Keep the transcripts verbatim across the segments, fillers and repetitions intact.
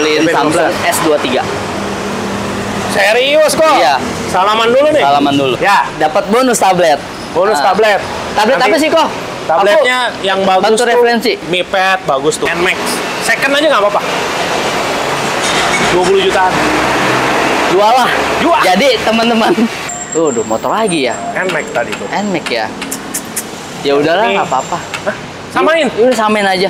beliin Samsung S dua puluh tiga. Serius kok? Iya. Salaman dulu nih. Salaman dulu. Ya. Dapat bonus tablet. Bonus Nah. tablet. Tablet Nanti apa sih kok? Tabletnya Aku yang bagus bantu tuh. referensi. Mi Pad bagus tuh. N Max. Second aja nggak apa-apa. dua puluh jutaan. Jual lah. Jual. Jadi teman-teman. Tuh, udah motor lagi ya. N Max tadi tuh. N Max ya. Ya udahlah, Ini. nggak apa-apa. Hah? Samain. Ya udah samain aja.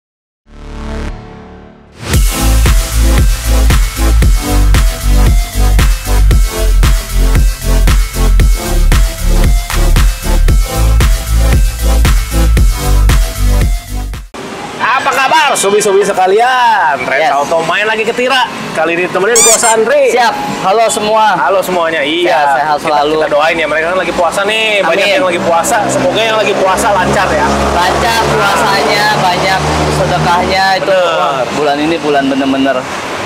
Apa kabar sobi-sobi sekalian? Rens Yes. Auto main lagi ke Tira. Kali ini temenin gua Sandri. Siap. Halo semua. Halo semuanya. Iya. Sehat, sehat Kita- selalu. Kita, doain ya, mereka kan lagi puasa nih. Banyak Amin. yang lagi puasa. Semoga yang lagi puasa lancar ya. Lancar puasanya, banyak sedekahnya itu. Bener. Wah, bulan ini bulan bener-bener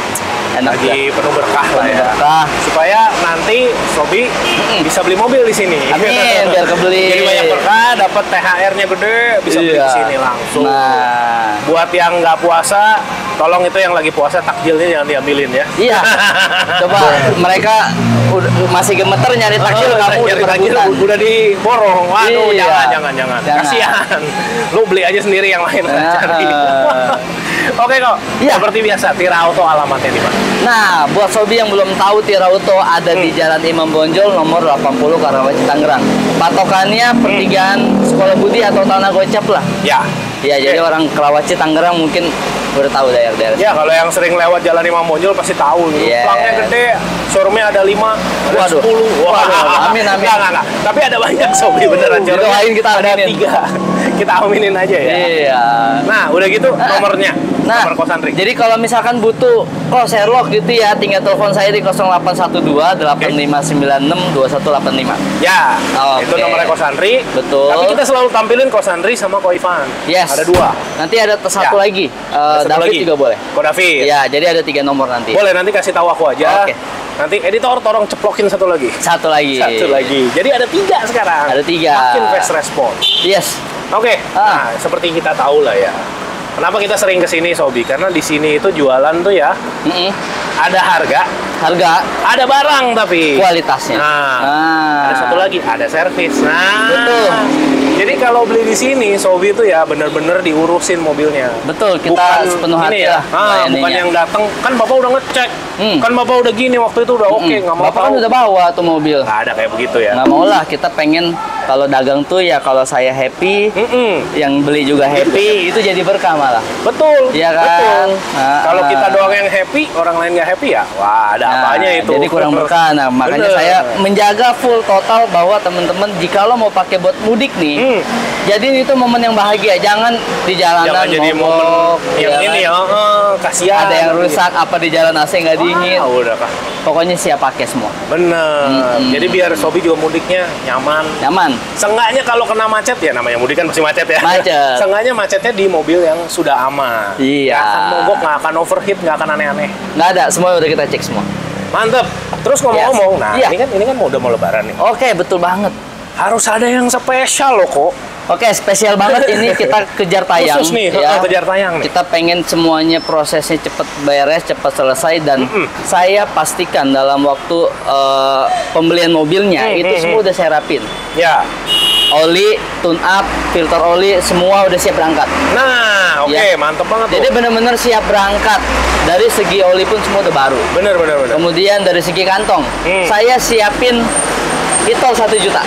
enak ya. Lagi penuh berkah lah Penuh ya. berkah. Supaya nanti Sobi bisa beli mobil di sini. Amin, biar kebeli. Jadi banyak berkah, dapat T H R-nya gede, bisa beli Iya. di sini langsung. Nah, Buat yang nggak puasa, tolong itu yang lagi puasa takjilnya jangan diambilin ya. iya. Coba mereka udah masih gemeter nyari takjil, Oh, kamu udah nyari takjil perebutan. udah diborong. Waduh, Iya. jangan, jangan, jangan. Jangan. Kasihan. Lu beli aja sendiri yang lain Nah, cari. eh. Oke kok. Iya. Seperti biasa, Tira Auto alamatnya di mana? Nah, buat sobi yang belum tahu, Tira Auto ada di Hmm. Jalan Imam Bonjol nomor delapan puluh Karawaci Tangerang. Patokannya pertigaan Sekolah Budi atau Tanah Gocap lah. Ya. Ya, Oke. jadi orang Karawaci Tangerang mungkin udah tahu daerah-daerah. Ya, kalau yang sering lewat Jalan Imam Bonjol pasti tahu. Yes. Plangnya gede, showroomnya ada lima, ada Waduh. sepuluh. Wah, Waduh, amin, amin. Enggak, enggak, enggak. Tapi ada banyak sobi beneran. showroomnya Didoain kita ada aminin. tiga. Kita aminin aja ya. Iya. Nah, udah gitu nomornya. Nah, nomor Kosandri. jadi kalau misalkan butuh oh Sherlock gitu ya, tinggal telepon saya di nol delapan satu dua delapan lima sembilan enam dua satu delapan lima. Ya, Oke. itu nomornya Kosandri. Betul. Tapi kita selalu tampilin Kosandri sama Ko Ivan. Yes. Ada dua. Nanti ada t- satu Ya. lagi. Eh, Ada satu David lagi. juga boleh. Ko David. Ya, jadi ada tiga nomor nanti. Boleh, nanti kasih tahu aku aja. Oke. Nanti editor tolong ceplokin satu lagi. Satu lagi. Satu lagi. Jadi ada tiga sekarang. Ada tiga. Makin fast response. Yes. Oke. Ah. Nah, seperti kita tahu lah ya. Kenapa kita sering kesini Sobi? Karena di sini itu jualan tuh ya Mm-mm. ada harga, Harga, ada barang tapi kualitasnya. Nah, Nah. ada satu lagi, ada servis. Nah, Betul. Jadi kalau beli di sini, Sobi itu ya bener-bener diurusin mobilnya. Betul, kita sepenuh hati ini ya, lah ah, melayaninya. bukan yang datang. Kan bapak udah ngecek, Hmm. kan bapak udah gini waktu itu udah oke, Mm-mm. nggak mau Bapak kan tahu. udah bawa tuh mobil. Nggak ada kayak begitu ya. Nggak mau lah, kita pengen kalau dagang tuh ya kalau saya happy, Mm-mm. yang beli juga happy, itu jadi berkah malah. Betul, Iya kan? betul. Ah, Kalau ah. kita doang yang happy, orang lain nggak happy ya, wah ada Nah, apanya itu. jadi kurang berkah. Nah, makanya Bener. saya menjaga full total bahwa teman-teman jika lo mau pakai buat mudik nih, Hmm. jadi itu momen yang bahagia, jangan di jalanan Jangan jadi momen mogok, yang ya ini kan? ya, eh, kasihan. Ada yang rusak, apa di jalan A C nggak dingin. Ah, udah kah. Pokoknya siap pakai semua. Bener. Mm-mm. Jadi biar Sobi juga mudiknya nyaman. Nyaman. Seenggaknya kalau kena macet ya, namanya mudik kan pasti macet ya. Macet. Seenggaknya macetnya di mobil yang sudah aman. Iya. Nggak akan mogok, nggak akan overheat, nggak akan aneh-aneh. Nggak ada, semua udah kita cek semua. Mantep. Terus ngomong-ngomong, Yes. nah Iya. ini kan ini kan mau udah mau lebaran nih. Oke, betul banget. Harus ada yang spesial loh kok. Oke, spesial banget ini kita kejar tayang. Khusus nih, ya. eh, kejar tayang nih. Kita pengen semuanya prosesnya cepet beres, cepet selesai dan Mm-mm. saya pastikan dalam waktu eh, pembelian mobilnya Mm, itu mm, semua udah saya rapin. Ya. Oli, tune up, filter oli, semua udah siap berangkat. Nah, oke, Ya. mantep banget Jadi tuh. bener-bener siap berangkat. Dari segi oli pun semua udah baru. Bener, bener, bener. Kemudian dari segi kantong, Hmm. saya siapin e-tol satu juta.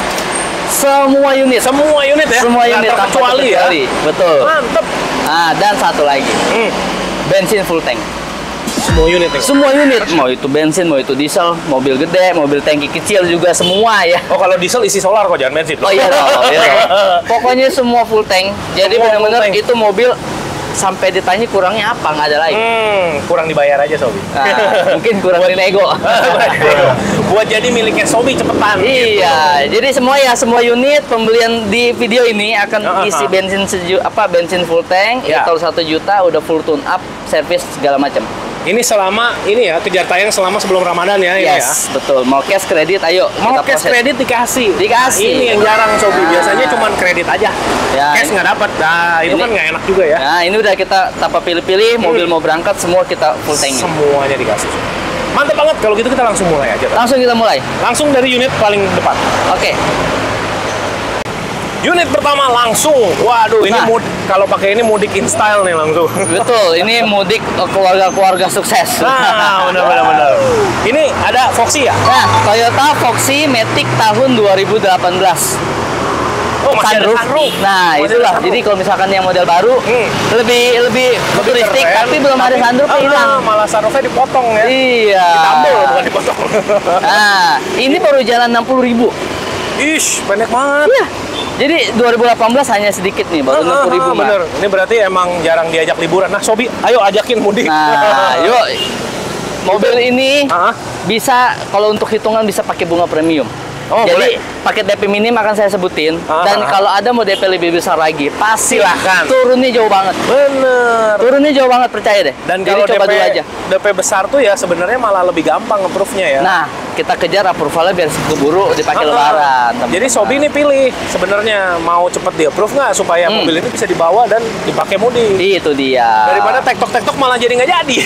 Semua unit. Semua unit ya? Semua Nggak unit tanpa terkecuali ya? terkecuali. Betul. Mantep. Nah, dan satu lagi, Hmm. bensin full tank. Semua unit nih. Semua unit, mau itu bensin, mau itu diesel, mobil gede, mobil tangki kecil juga semua ya. Oh, kalau diesel isi solar kok, jangan bensin. Oh iya dong, iya dong. Pokoknya semua full tank. Jadi Semua full benar-benar tank. itu mobil sampai ditanya kurangnya apa, nggak ada lagi. Hmm, kurang dibayar aja Sobi. Nah, mungkin kurang di nego. Buat jadi miliknya Sobi cepetan. Iya, jadi semua ya semua unit pembelian di video ini akan Uh-huh. isi bensin seju apa bensin full tank, Ya. e-tol satu juta, udah full tune up, servis segala macam. Ini selama ini ya kejar tayang selama sebelum Ramadan ya ini ya. Yes, betul. Mau cash kredit, ayo Mau kita cash proses. kredit dikasih. Dikasih. Ini yang jarang Sobi. Nah. Biasanya cuma kredit aja. Ya, Cash ini- nggak dapat. Nah, itu ini- kan nggak enak juga ya. Nah, ini udah udah kita tanpa pilih-pilih, mobil mau berangkat semua kita full tank. Semuanya dikasih. Mantap banget. Kalau gitu kita langsung mulai aja. Kan? Langsung kita mulai. Langsung dari unit paling depan. Oke. Unit pertama langsung. Waduh, ini Nah. mud kalau pakai ini mudik in style nih langsung. Betul, ini mudik eh, keluarga-keluarga sukses. Nah, benar-benar benar. Ini ada Foxy ya? Nah, Toyota Foxy Matic tahun dua ribu delapan belas. Oh, masih ada Sunroof. sunroof. Nah, Masih ada itulah. sunroof. Jadi kalau misalkan yang model baru Hmm. lebih lebih futuristik, keren, tapi belum ada sunroof ah, hilang. malah sunroofnya dipotong ya. Iya. Ditambal bukan dipotong. Nah, ini baru jalan enam puluh ribu. Ish, pendek banget. Iya. Jadi dua ribu delapan belas hanya sedikit nih, baru enam puluh ribu. Ah, bener. Ini berarti emang jarang diajak liburan. Nah, Sobi, ayo ajakin mudik. Nah, yuk. Mobil ini Ah, bisa kalau untuk hitungan bisa pakai bunga premium. Oh, Jadi boleh. paket D P minim akan saya sebutin. Ah, Dan ah. kalau ada mau D P lebih besar lagi, pasti Silahkan. turunnya jauh banget. bener. Turunnya jauh banget, percaya deh. Dan Jadi kalau coba D P, dulu aja. D P besar tuh ya sebenarnya malah lebih gampang nge-proof-nya ya. Nah, kita kejar approval-nya biar keburu dipakai Ah, lebaran. teman-teman. Jadi Sobi ini pilih sebenarnya mau cepet di approve nggak supaya Hmm. mobil ini bisa dibawa dan dipakai mudik. Itu dia. Daripada tektok-tektok malah jadi nggak jadi.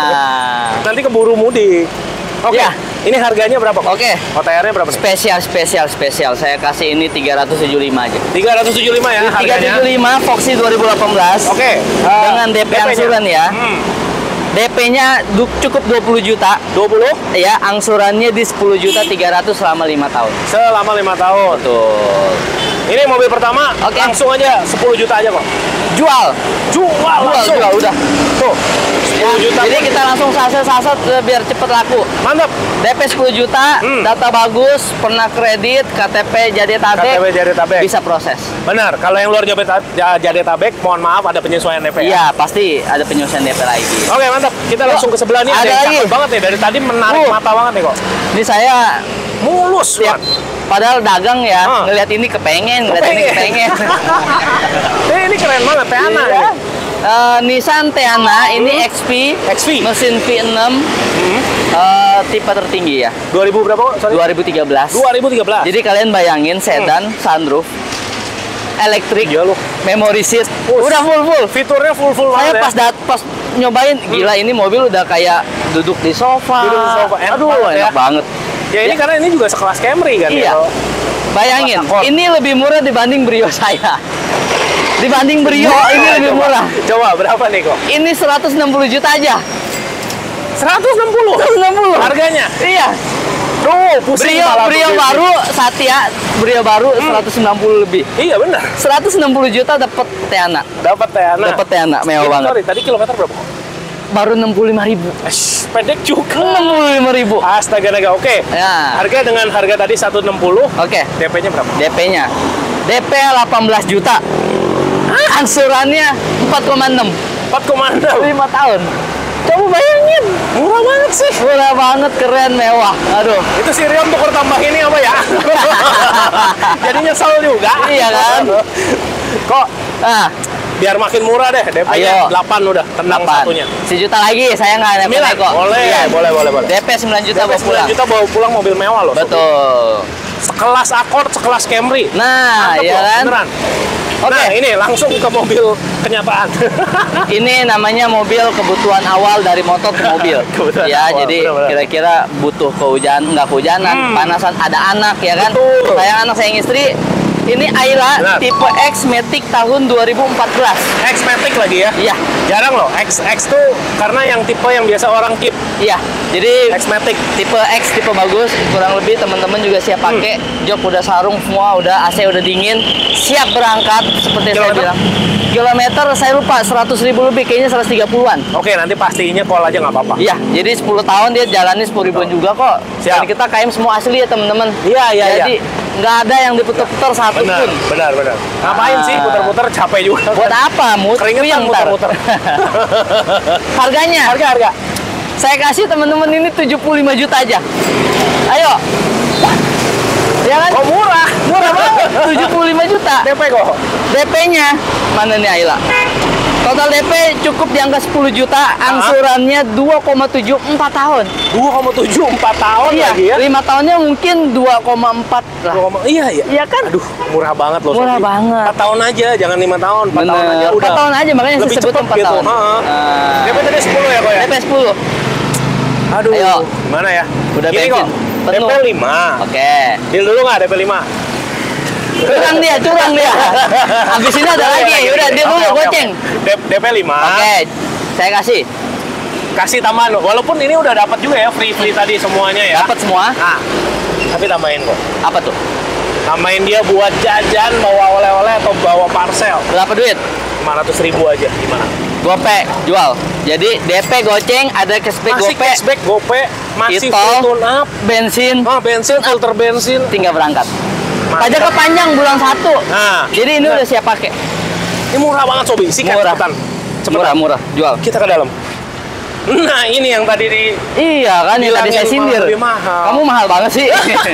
Nah, Nanti keburu mudik. Oke, Ya. ini harganya berapa kok? oke. O T R-nya berapa nih? Spesial, spesial, spesial. Saya kasih ini tiga ratus tujuh puluh lima aja. tiga ratus tujuh puluh lima ya tiga ratus tujuh harganya. puluh lima Foxy dua ribu delapan belas. Oke. Dengan D P D P-nya. angsuran ya. Hmm. D P-nya du- cukup dua puluh juta. dua puluh Ya, angsurannya di sepuluh juta tiga ratus selama lima tahun. selama lima tahun. Betul. Ini mobil pertama, Oke. langsung aja sepuluh juta aja kok. Jual. Jual Jual, langsung. jual, udah. Tuh, sepuluh juta. Jadi kita langsung saset-saset eh, biar cepet laku. Mantap. D P sepuluh juta, Hmm. data bagus, pernah kredit, K T P K T P Jadetabek, Jadetabek. bisa proses. Benar, kalau yang luar Jadetabek, Jadetabek, mohon maaf ada penyesuaian D P ya. Iya, pasti ada penyelesaian D P lagi. Oke, mantap. Kita langsung ke sebelah nih. Ada, ada yang lagi. cakep banget nih. Dari tadi menarik Uh. mata banget nih kok. Ini saya Mulus tiap banget. padahal dagang ya, Ah. ngelihat ini kepengen, ngelihat ini kepengen. Eh, ini keren banget, Teana Iya. ini. Eh, Nissan Teana ini X P, X P. mesin V enam, Hmm. eh, tipe tertinggi ya, dua ribu berapa kok? Sorry. dua ribu tiga belas. dua ribu tiga belas. Jadi kalian bayangin sedan, sunroof, elektrik, Iya lu. memory seat, Us. udah full full. Fiturnya full-full Saya banget pas dat pas nyobain, gila ini mobil udah kayak duduk di sofa. Duduk di sofa, enak Aduh, banget enak ya. banget. ya. Ya ini Ya. karena ini juga sekelas Camry kan Iya. ya. Bayangin, Kelas Accord. ini lebih murah dibanding Brio saya. Dibanding Brio ini lebih Coba. murah. Coba berapa nih kok? Ini seratus enam puluh juta aja. seratus enam puluh. seratus enam puluh. Harganya. Iya. Duh, pusing Brio kepala Brio tuh. baru Satya, Brio baru seratus sembilan puluh lebih. Iya benar. seratus enam puluh juta dapat Teana. Dapat Teana. Dapat Teana mewah Ini, banget. Sorry, tadi kilometer berapa kok? Baru enam puluh lima ribu. Eh, pendek juga. enam puluh lima ribu. Astaga naga. Oke. Ya. Harga dengan harga tadi seratus enam puluh. Oke. D P-nya berapa? D P-nya. D P delapan belas juta. Angsurannya empat koma enam. empat koma enam. lima tahun. Coba bayangin. Murah banget sih. Murah banget, keren, mewah. Aduh. Itu si Rion tuker tambah ini apa ya? Jadi nyesel juga. Iya kan? Kok Nah, biar makin murah deh. D P-nya Ayo. delapan udah. Tenang delapan. satunya. Sejuta lagi, saya nggak sembilan. naik kok. Boleh, Iya. boleh, boleh, boleh. D P sembilan juta D P bawa sembilan pulang. juta bawa pulang mobil mewah loh. Betul. Sekelas Accord, sekelas Camry. Nah, Mantep iya loh, kan? beneran. Oke. Nah, ini langsung ke mobil kenyataan. Ini namanya mobil kebutuhan awal dari motor ke mobil. Kebutuhan Ya, awal, jadi benar-benar. kira-kira butuh kehujan, nggak kehujanan, Hmm. panasan, ada anak ya kan? Betul. Sayang anak, sayang istri. Ini Ayla Benar. tipe X Matic tahun dua ribu empat belas. X-Matic lagi ya. Iya, Jarang loh. X X tuh karena yang tipe yang biasa orang keep. iya. Jadi X-Matic. tipe X tipe bagus, kurang lebih teman-teman juga siap pakai. Hmm. Jok udah sarung semua, udah A C udah dingin, siap berangkat seperti saya Kilometer? bilang. Kilometer saya lupa seratus ribu lebih, kayaknya seratus tiga puluhan. Oke, nanti pastinya call aja nggak apa-apa. Iya, jadi sepuluh tahun dia jalani sepuluh ribuan juga kok. Siap. Dan kita K M semua asli ya teman-teman. Iya, iya, Jadi nggak ada yang diputer-puter satu Benar, pun. benar, benar. Ngapain Ah. sih puter-puter capek juga. Buat apa? Mut? Keringetan Puyeng ntar. muter-muter. Harganya, Harga, harga. saya kasih teman-teman ini tujuh puluh lima juta aja. Ayo. Ya kan? Oh, murah. Murah banget, tujuh puluh lima juta. D P kok. D P-nya mana nih Ayla? Total D P cukup di angka sepuluh juta, angsurannya dua koma tujuh empat tahun. dua koma tujuh empat tahun Iya, lagi ya. lima tahunnya mungkin dua koma empat lah. dua, iya iya. Iya kan? Aduh, murah banget loh. Murah Sobi. banget. empat tahun aja, jangan lima tahun. empat tahun aja Bener, udah. empat tahun aja makanya saya lebih sebut cepet empat gitu. tahun. Heeh. Nah, D P tadi sepuluh ya kok ya? D P sepuluh. Aduh, Ayo. gimana ya? Udah Gini bensin. kok, Penuh. D P lima. Oke. Deal dulu nggak D P lima? Curang dia, curang dia. Habis ini ada lagi. Udah, dia dulu Oke, oke, goceng. oke. D P lima. Oke. Saya kasih. Kasih tambahan, walaupun ini udah dapat juga ya free-free tadi semuanya ya. Dapat semua. Nah, tapi tambahin kok. Apa tuh? Tambahin dia buat jajan, bawa oleh-oleh atau bawa parcel. Berapa duit? lima ratus ribu aja, gimana? Gope jual. Jadi D P goceng, ada cashback Masih gope, cashback, gope, masih Itol. full tune up. bensin, Ah, bensin, filter bensin. tinggal berangkat. Mantap. Pajaknya panjang bulan satu. Nah, Jadi ini bener. udah siap pakai. Ini murah banget Sobi, sikat Murah. cepetan. Cepetan. Murah, murah, jual. Kita ke dalam. Nah, ini yang tadi di Iya kan yang tadi Bilangin saya sindir. malah lebih mahal. Kamu mahal banget sih.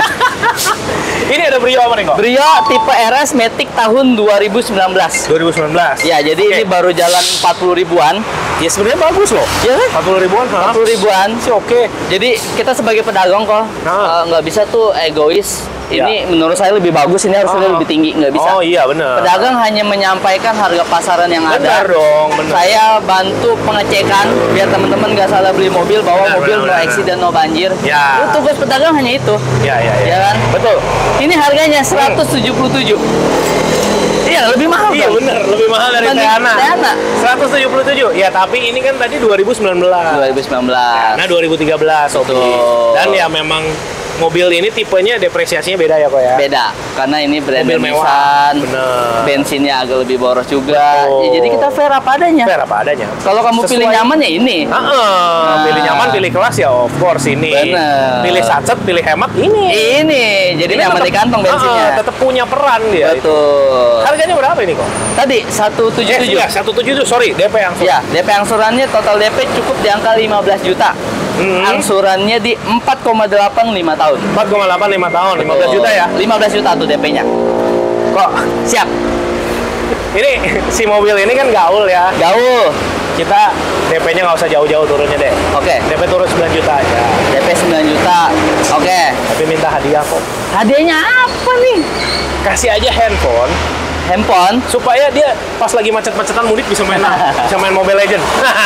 ini ada Brio apa nih kok? Brio tipe R S Matic tahun dua ribu sembilan belas. dua ribu sembilan belas. Ya, jadi Oke. ini baru jalan empat puluh ribuan. Ya sebenarnya bagus loh. Ya kan? empat puluh ribuan, empat puluh ribuan. sih oke. Jadi kita sebagai pedagang kok Nah. eh, nggak bisa tuh egois. Ya. Ini menurut saya lebih bagus, ini harusnya Oh. lebih tinggi, nggak bisa. Oh iya benar. Pedagang hanya menyampaikan harga pasaran yang Benar ada. dong, benar. Saya bantu pengecekan biar teman-teman nggak salah beli mobil, bawa Benar, mobil benar, no benar. accident no banjir. Ya. Itu tugas pedagang hanya itu. Ya ya ya. Ya kan? Betul. Ini harganya seratus tujuh puluh tujuh. Iya, lebih mahal Iya dong. benar, lebih mahal dari Dibanding Teana. Teana. seratus tujuh puluh tujuh. Ya, tapi ini kan tadi dua ribu sembilan belas. dua ribu sembilan belas. Nah, dua ribu tiga belas, Sobi. Betul. Dan ya memang mobil ini tipenya depresiasinya beda ya kok ya. Beda karena ini brand Mobil mewah. Nissan. Bener. Bensinnya agak lebih boros juga. Betul. Ya, jadi kita fair apa adanya. Fair apa adanya. Kalau kamu Sesuai- pilih nyaman ya ini. Heeh, pilih nyaman, pilih kelas ya of course ini. Bener. Pilih satset, pilih hemat ini. Ini jadi Ini nyaman tetep- di kantong bensinnya. Heeh, tetap punya peran dia. itu. Betul. Harganya berapa ini kok? Tadi seratus tujuh puluh tujuh. Eh, seratus tujuh puluh tujuh, sorry, D P yang Ya, D P angsurannya total D P cukup di angka lima belas juta. Hmm. Angsurannya di empat koma delapan lima tahun. empat koma delapan lima tahun, lima belas juta ya. lima belas juta tuh D P-nya. Kok Siap. ini si mobil ini kan gaul ya. Gaul. Kita D P-nya nggak usah jauh-jauh turunnya deh. Oke. D P turun sembilan juta aja. D P sembilan juta. Oke. Tapi minta hadiah kok. Hadiahnya apa nih? Kasih aja handphone Handphone. supaya dia pas lagi macet-macetan mudik bisa main bisa main Mobile Legend.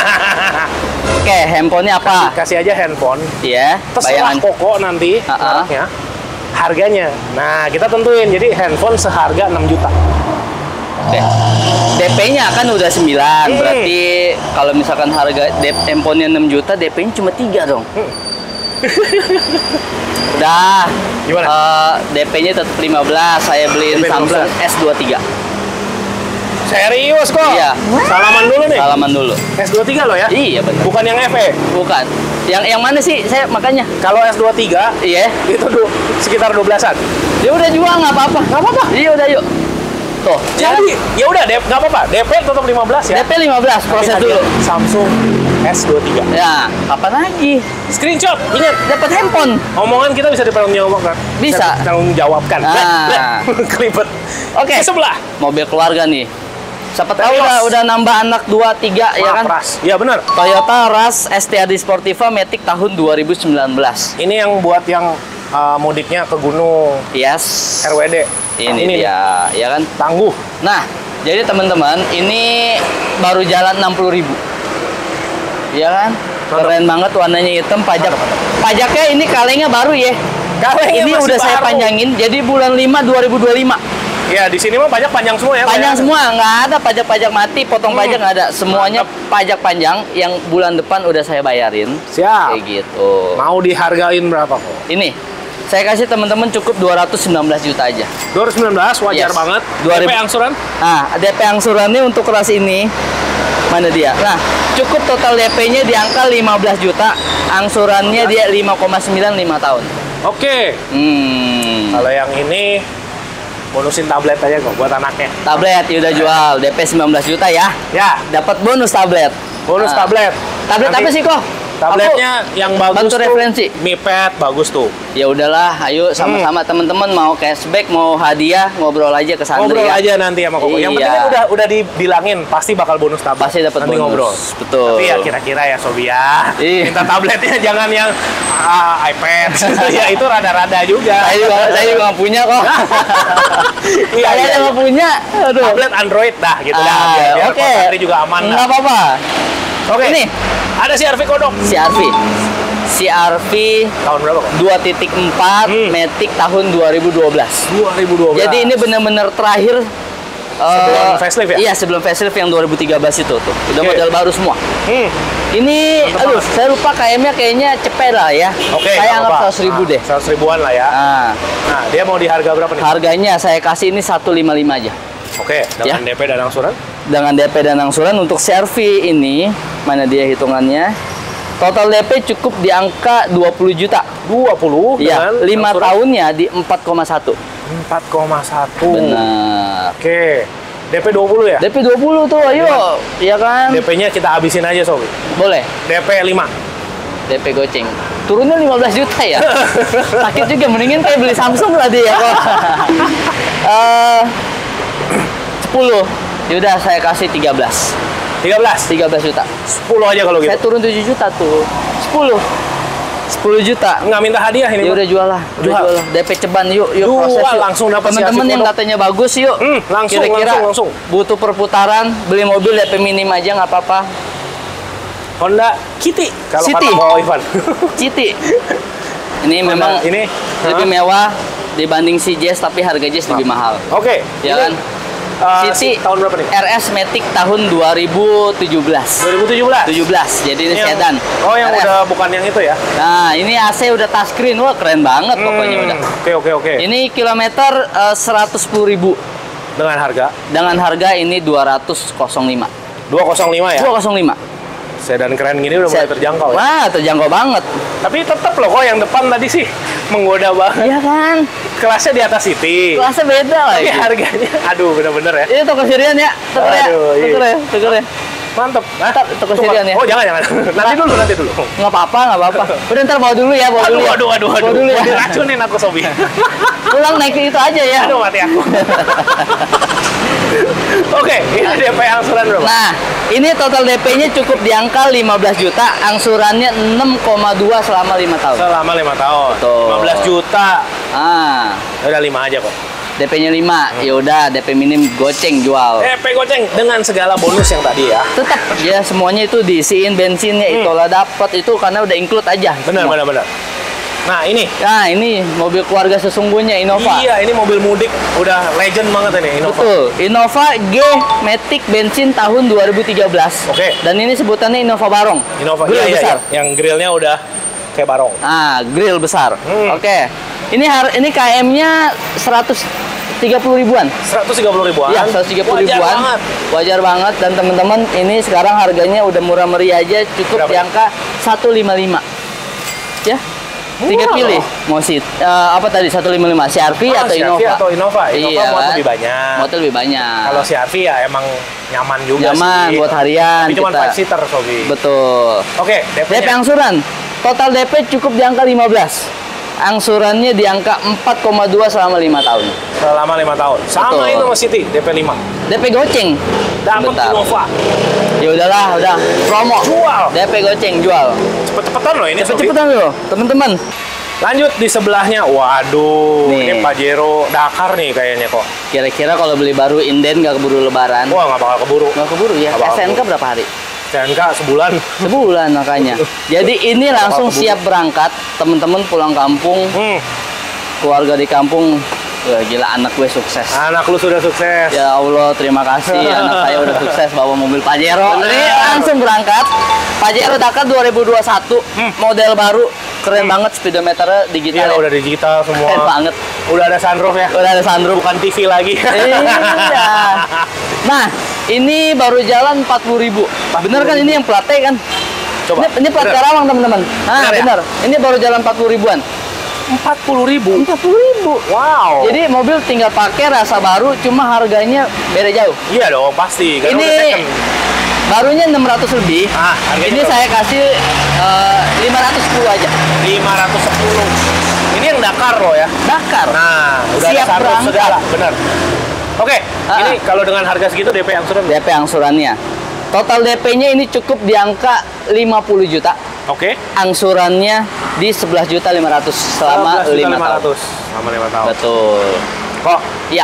Oke, handphonenya apa? Kasih aja handphone. Iya. Terserah Bayangan. pokok nanti Ha-ha. mereknya, harganya. Nah, kita tentuin. Jadi handphone seharga enam juta. Oke. D P-nya kan udah sembilan. Hmm. Berarti kalau misalkan harga D- handphonenya enam juta, D P-nya cuma tiga dong. Hmm. Udah. Gimana? Eh, D P-nya tetap lima belas. Saya beliin D P Samsung lima belas. S dua puluh tiga. Serius kok? Iya. Salaman dulu nih. Salaman dulu. S dua puluh tiga loh ya? Iya benar. Bukan yang F E. Bukan. Yang yang mana sih? Saya makanya. Kalau S dua puluh tiga Iya. itu du- sekitar dua belasan. Ya udah jual nggak apa-apa. Nggak apa-apa. Iya udah yuk. Tuh. Jadi, ya udah deh, nggak apa-apa. D P tetap lima belas D ya. P lima belas proses Tapi dulu. hadiah Samsung S dua puluh tiga. Ya, kapan lagi? Screenshot. Ingat, Dapat handphone. omongan kita bisa dipertanggungjawabkan. Bisa. Dipertanggungjawabkan. Ah. Kelibet. Oke. Di sebelah. Mobil keluarga nih. Siapa tahu Terios. udah udah nambah anak dua tiga ya kan? Mapras. Iya benar. Toyota Rush S T R D Sportiva Matic tahun dua ribu sembilan belas. Ini yang buat yang uh, mudiknya ke gunung Yes. R W D. Ini, nih, dia, ya kan? tangguh. Nah, jadi teman-teman, ini baru jalan enam puluh ribu. Ya kan? Mantap. Keren banget warnanya hitam, pajak. Mantap, mantap. Pajaknya ini kalengnya baru ya. Kalengnya Ini masih udah saya baru. panjangin jadi bulan lima dua ribu dua puluh lima. Ya di sini mah pajak panjang semua ya. Panjang Pak, ya? semua, nggak ada pajak-pajak mati, potong Hmm. pajak nggak ada. Semuanya pajak panjang yang bulan depan udah saya bayarin. Siap. Kayak gitu. Mau dihargain berapa kok? Ini saya kasih teman-teman cukup dua ratus sembilan belas juta aja. dua ribu sembilan belas wajar Yes. banget. dua ribu. D P angsuran? Nah, D P angsurannya untuk kelas ini mana dia? Nah, cukup total D P-nya di angka lima belas juta, angsurannya dia lima koma sembilan lima tahun. Oke. Hmm. Kalau yang ini bonusin tablet aja kok buat anaknya. Tablet ya udah jual D P sembilan belas juta ya. Ya, Dapat bonus tablet. bonus Nah, tablet. Tablet Nanti apa sih kok? Tabletnya yang bagus bantu tuh referensi. Mi Pad bagus tuh. Ya udahlah, ayo sama-sama teman-teman mau cashback, mau hadiah, ngobrol aja ke Sandri. Ngobrol ya. aja nanti sama Koko. Yang Iya. penting kan udah udah dibilangin pasti bakal bonus tablet. Pasti dapat nanti bonus. ngobrol. Betul. Tapi ya kira-kira ya Sobi ya. Iya. Minta tabletnya jangan yang ah, iPad. Ya itu rada-rada juga. Saya juga, saya juga nggak punya kok. Iya, Saya iya, nggak iya. punya. Aduh. Tablet Android dah gitu dah. Ah, Biar, biar oke. Kok Sandri juga aman dah. Nggak apa-apa. Oke. Ini Ada si Arfi Kodok. C R V. C R V Tahun berapa kok? dua titik empat Hmm. Matic tahun dua ribu dua belas. dua ribu dua belas. Jadi ini benar-benar terakhir Sebelum eh, facelift ya? Iya, sebelum facelift yang dua ribu tiga belas itu tuh. Udah Oke. model baru semua. Hmm. Ini, Mantap aduh, banget. saya lupa K M-nya kayaknya cepet lah ya. Oke. Saya nggak anggap apa-apa. seratus ribu Ah, deh. seratus ribuan lah ya. Nah, Nah, dia mau di harga berapa nih? harganya saya kasih ini seratus lima puluh lima aja. Oke, dengan Ya. D P dan angsuran? Dengan D P dan angsuran untuk C R V ini, mana dia hitungannya? Total D P cukup di angka dua puluh juta. dua puluh Iya, dengan lima angsuran tahunnya di empat koma satu. empat koma satu. Benar. Oke. D P dua puluh ya? D P dua puluh tuh, ayo. Iya kan? D P-nya kita habisin aja, Sobi. Boleh. D P lima. D P goceng. Turunnya lima belas juta ya. Sakit juga, mendingin kayak beli Samsung lah dia kok. Eh, sepuluh. Yaudah saya kasih tiga belas. tiga belas. tiga belas juta. sepuluh aja kalau gitu. Saya turun tujuh juta tuh. sepuluh. sepuluh juta. Nggak minta hadiah ini, Ya Bang. udah jual lah, udah Jual. jual lah. D P ceban yuk, yuk Jual, proses yuk. langsung dapat si Teman-teman Arfi yang Kodok. katanya bagus yuk. Hmm, langsung, Kira-kira langsung, langsung. butuh perputaran, beli mobil D P minim aja nggak apa-apa. Honda Kitty. Kalau City. kata Bawa Ivan. Citi. Ini Honda memang ini lebih hah? mewah dibanding si Jazz, tapi harga Jazz lebih mahal. Oke. Ya Ini, kan? uh, City tahun berapa nih? R S Matic tahun dua ribu tujuh belas. dua ribu tujuh belas. tujuh belas. Jadi ini Yang- sedan. Oh, yang R S. udah bukan yang itu ya? Nah, ini A C udah touchscreen. Wah, keren banget pokoknya Hmm, udah. Oke, oke, oke. Ini kilometer eh, seratus sepuluh ribu. Dengan harga Dengan harga ini dua ratus lima. dua nol lima ya? dua ratus lima. Sedan keren gini udah mulai Set- terjangkau ya. Wah, terjangkau banget. Tapi tetap loh kok yang depan tadi sih menggoda banget. Iya kan? Kelasnya di atas City. Kelasnya beda Tapi lagi. harganya, aduh bener-bener ya. Ini toko Sirian ya? Tuker ya? Aduh, iya. Tuker ya? Tuker ya? Mantep. Hah? Ntar toko Tuh, Sirian ya? Oh jangan, jangan. Nanti dulu, nanti dulu. Nggak apa-apa, nggak apa-apa. Udah ntar bawa dulu ya, bawa Aduh, dulu ya. aduh, aduh, Bawa aduh. dulu Mau ya. diracunin aku, Sobi. Pulang naik ke itu aja ya. Aduh, mati aku. Oke, ini D P angsuran berapa? Nah, ini total D P-nya cukup di angka lima belas juta, angsurannya enam koma dua selama lima tahun. Selama lima tahun. Betul. lima belas juta. Ah, Udah lima aja kok. D P-nya lima. Ya udah, D P minim goceng jual. D P goceng dengan segala bonus yang tadi ya. Tetap ya semuanya itu diisiin bensinnya, Hmm. itulah dapat itu karena udah include aja. Benar, semua. benar, benar. Nah, ini. Nah, ini mobil keluarga sesungguhnya Innova. Iya, ini mobil mudik udah legend banget ini Innova. Betul, Innova G Matic bensin tahun dua ribu tiga belas. Oke. Dan ini sebutannya Innova Barong. Innova Grill iya, iya, besar. iya. Yang grillnya udah kayak barong. Ah, grill besar. Hmm. Oke. Ini har ini K M-nya seratus tiga puluh ribuan. seratus tiga puluh ribuan. Iya, seratus tiga puluh Wajar ribuan. banget. Wajar banget dan teman-teman ini sekarang harganya udah murah meriah aja, cukup Berapa di ya? angka seratus lima puluh lima. Ya. Tinggal Murah pilih loh. mau si eh, apa tadi seratus lima puluh lima C R V Ah, atau C R V Innova. atau Innova. Innova Iya, muat kan? lebih banyak. Muat lebih banyak. Kalau C R V ya emang nyaman juga Nyaman sih. buat harian Tapi cuma kita. five seater, Sobi. Betul. Oke, D D P P-nya. angsuran. Total D P cukup di angka lima belas. Angsurannya di angka empat koma dua selama lima tahun. Selama lima tahun. Sama Betul. itu sama City, D P lima. D P goceng. Dapat Bentar. Innova. Ya udahlah, udah promo. Jual. D P goceng jual. Cepet-cepetan loh ini, Sobi. Cepet-cepetan loh, teman-teman. Lanjut di sebelahnya. Waduh, Nih. ini Pajero Dakar nih kayaknya kok. Kira-kira kalau beli baru inden nggak keburu lebaran? Wah, nggak bakal keburu. Nggak keburu ya. Nggak bakal S N K keburu. berapa hari? S N K sebulan. Sebulan makanya. Jadi ini langsung keburu. siap berangkat, teman-teman pulang kampung, Hmm, keluarga di kampung. Wah, gila anak gue sukses. anak lu sudah sukses. Ya Allah, terima kasih. Anak saya udah sukses bawa mobil Pajero. Bener. Ini langsung berangkat. Pajero Dakar dua ribu dua puluh satu, Hmm. model baru, keren banget, speedometernya digital. Iya, ya. udah digital semua. Keren banget. Udah ada sunroof ya. Udah ada sunroof. Bukan T V lagi. Iya. Nah, ini baru jalan empat puluh ribu. Bener kan ini yang plat T kan? Coba. Ini, ini plat Bener. Karawang teman-teman. Nah, Bener ya? bener. Ini baru jalan empat puluh ribuan. empat puluh ribu. empat puluh ribu. Wow. Jadi mobil tinggal pakai rasa baru, cuma harganya beda jauh. Iya dong, pasti. Karena Ini udah second. Barunya enam ratus lebih. Ah, harganya ini berapa? saya kasih uh, lima ratus sepuluh aja. lima ratus sepuluh. Ini yang Dakar loh ya. Dakar. Nah, udah Siap ada sarung berangkat. segala, benar. Oke, Ah. ini kalau dengan harga segitu D P angsuran. D P angsurannya. Total D P-nya ini cukup di angka lima puluh juta. Oke. Angsurannya di sebelas juta lima ratus selama lima tahun. Selama lima tahun. Betul. Kok, Ya,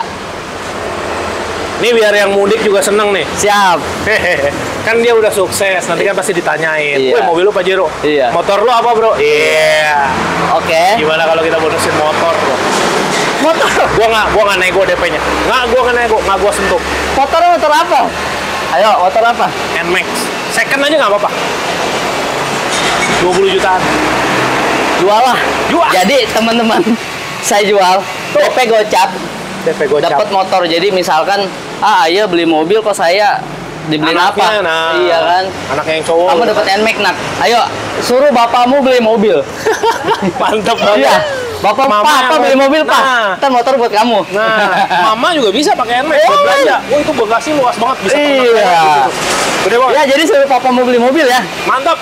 ini biar yang mudik juga seneng nih. siap. Hehehe. Kan dia udah sukses, nanti kan pasti ditanyain. Iya. Woi, mobil lu Pajero? Iya. Motor lu apa, Bro? Iya. Oke. Gimana kalau kita bonusin motor, Bro? Motor. Gua nggak, gua nggak nego D P-nya. Nggak, gua nggak nego, nggak gua sentuh. Motor motor apa? Ayo, motor apa? N-Max. Second aja nggak apa-apa. dua puluh jutaan. Jual lah. Jual. Jadi teman-teman, saya jual Tuh. D P gocap, D P gocap. dapat motor. Jadi misalkan, ah ayah beli mobil kok saya dibeliin Anaknya, apa? nah. Iya kan? Anaknya yang cowok. Kamu dapat N-Max nak. Ayo, suruh bapakmu beli mobil. Mantap banget. Iya. Bapak, Mama Pak, yang Pak beli mau- mobil, Pak. Nah. Ntar motor buat kamu. Nah, mama juga bisa pakai N-Max buat Oh, belanja. Wah, itu bagasi luas banget, bisa Iya. ternak gitu. Gede banget. Ya, jadi suruh papa mau beli mobil ya. Mantap.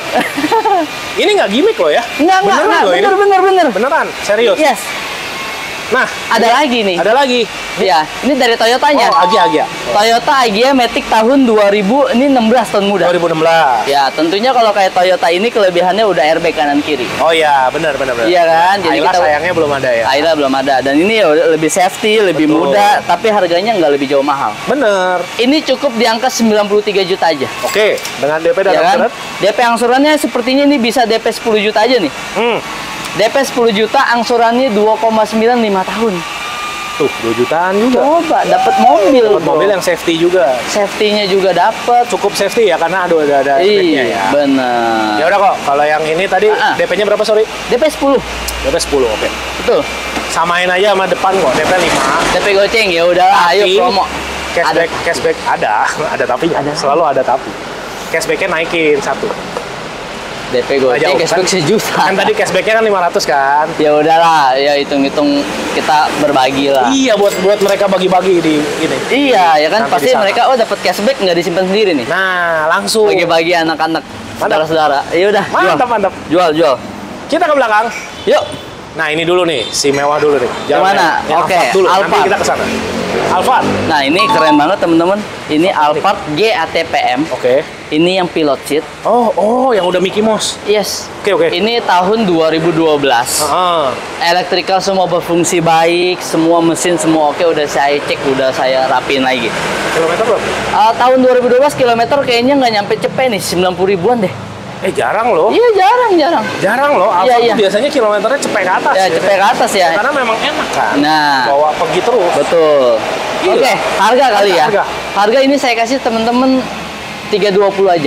Ini nggak gimmick loh ya. Enggak, enggak, Beneran enggak. loh ini. Bener, bener, bener. Beneran, serius. Yes. Nah, Ada lagi nih. ada lagi. Ya, ini dari Toyotanya. Oh, Agya-Agya. Toyota Agya Matic tahun dua ribu, ini enam belas tahun muda. dua ribu enam belas. Ya, tentunya kalau kayak Toyota ini kelebihannya udah airbag kanan kiri. Oh iya, benar benar benar. Iya kan? Jadi Ayla kita- sayangnya belum ada ya. Ayla belum ada, dan ini ya lebih safety, lebih Betul. muda, tapi harganya nggak lebih jauh mahal. Bener. Ini cukup di angka sembilan puluh tiga juta aja. Oke, dengan D P dan Ya kan? angsuran. D P angsurannya sepertinya ini bisa D P sepuluh juta aja nih. Hmm. D P sepuluh juta, angsurannya dua koma sembilan lima tahun. Tuh, dua jutaan juga. Coba dapat mobil, Buat bro. mobil yang safety juga. Safety-nya juga dapat. Cukup safety ya karena ada ada ada speknya Iya, ya. benar. Ya udah kok, kalau yang ini tadi Ah, ah. D P-nya berapa, sorry? D P sepuluh. D P sepuluh, oke. Betul. Samain aja sama depan kok, D P lima. D P goceng ya udahlah, ayo Tapi, promo. Cashback, cashback ada, ada tapi Ada. selalu ada tapi. Cashbacknya naikin satu. D P Nggak jauh, goceng cashback kan? sejuta. Kan tadi cashbacknya kan lima ratus kan? Ya udahlah, ya hitung-hitung kita berbagi lah. Iya, buat buat mereka bagi-bagi di ini. Iya, ya kan Nanti pasti di sana. mereka oh dapat cashback nggak disimpan sendiri nih. Nah, langsung. Bagi-bagi anak-anak, saudara-saudara. Ya udah, Mantap, mantap. jual, jual. Kita ke belakang. Yuk. Nah, ini dulu nih, si mewah dulu nih. Yang mana? yang Oke, Alphard dulu. Nanti Alphard. kita ke sana. Alphard. Nah ini keren banget teman-teman. Ini Alphard G A T P M. Oke. Ini yang pilot seat. Oh, oh, yang udah Mickey Mouse. Yes. Oke, oke. Ini tahun dua ribu dua belas. Heeh. Electrical semua berfungsi baik, semua mesin semua oke, udah saya cek, udah saya rapin lagi. Kilometer berapa? Uh, tahun dua ribu dua belas kilometer kayaknya nggak nyampe cepet nih, sembilan puluh ribuan deh. Eh, jarang loh. Iya jarang jarang. Jarang loh. Iya, Alphard iya. tuh biasanya kilometernya cepet ke atas. Ya cepet ke atas ya. Karena memang enak kan. Nah. Bawa pergi terus. Betul. Gila. Oke, harga kali ya. Harga. Harga ini saya kasih temen-temen tiga ratus dua puluh aja.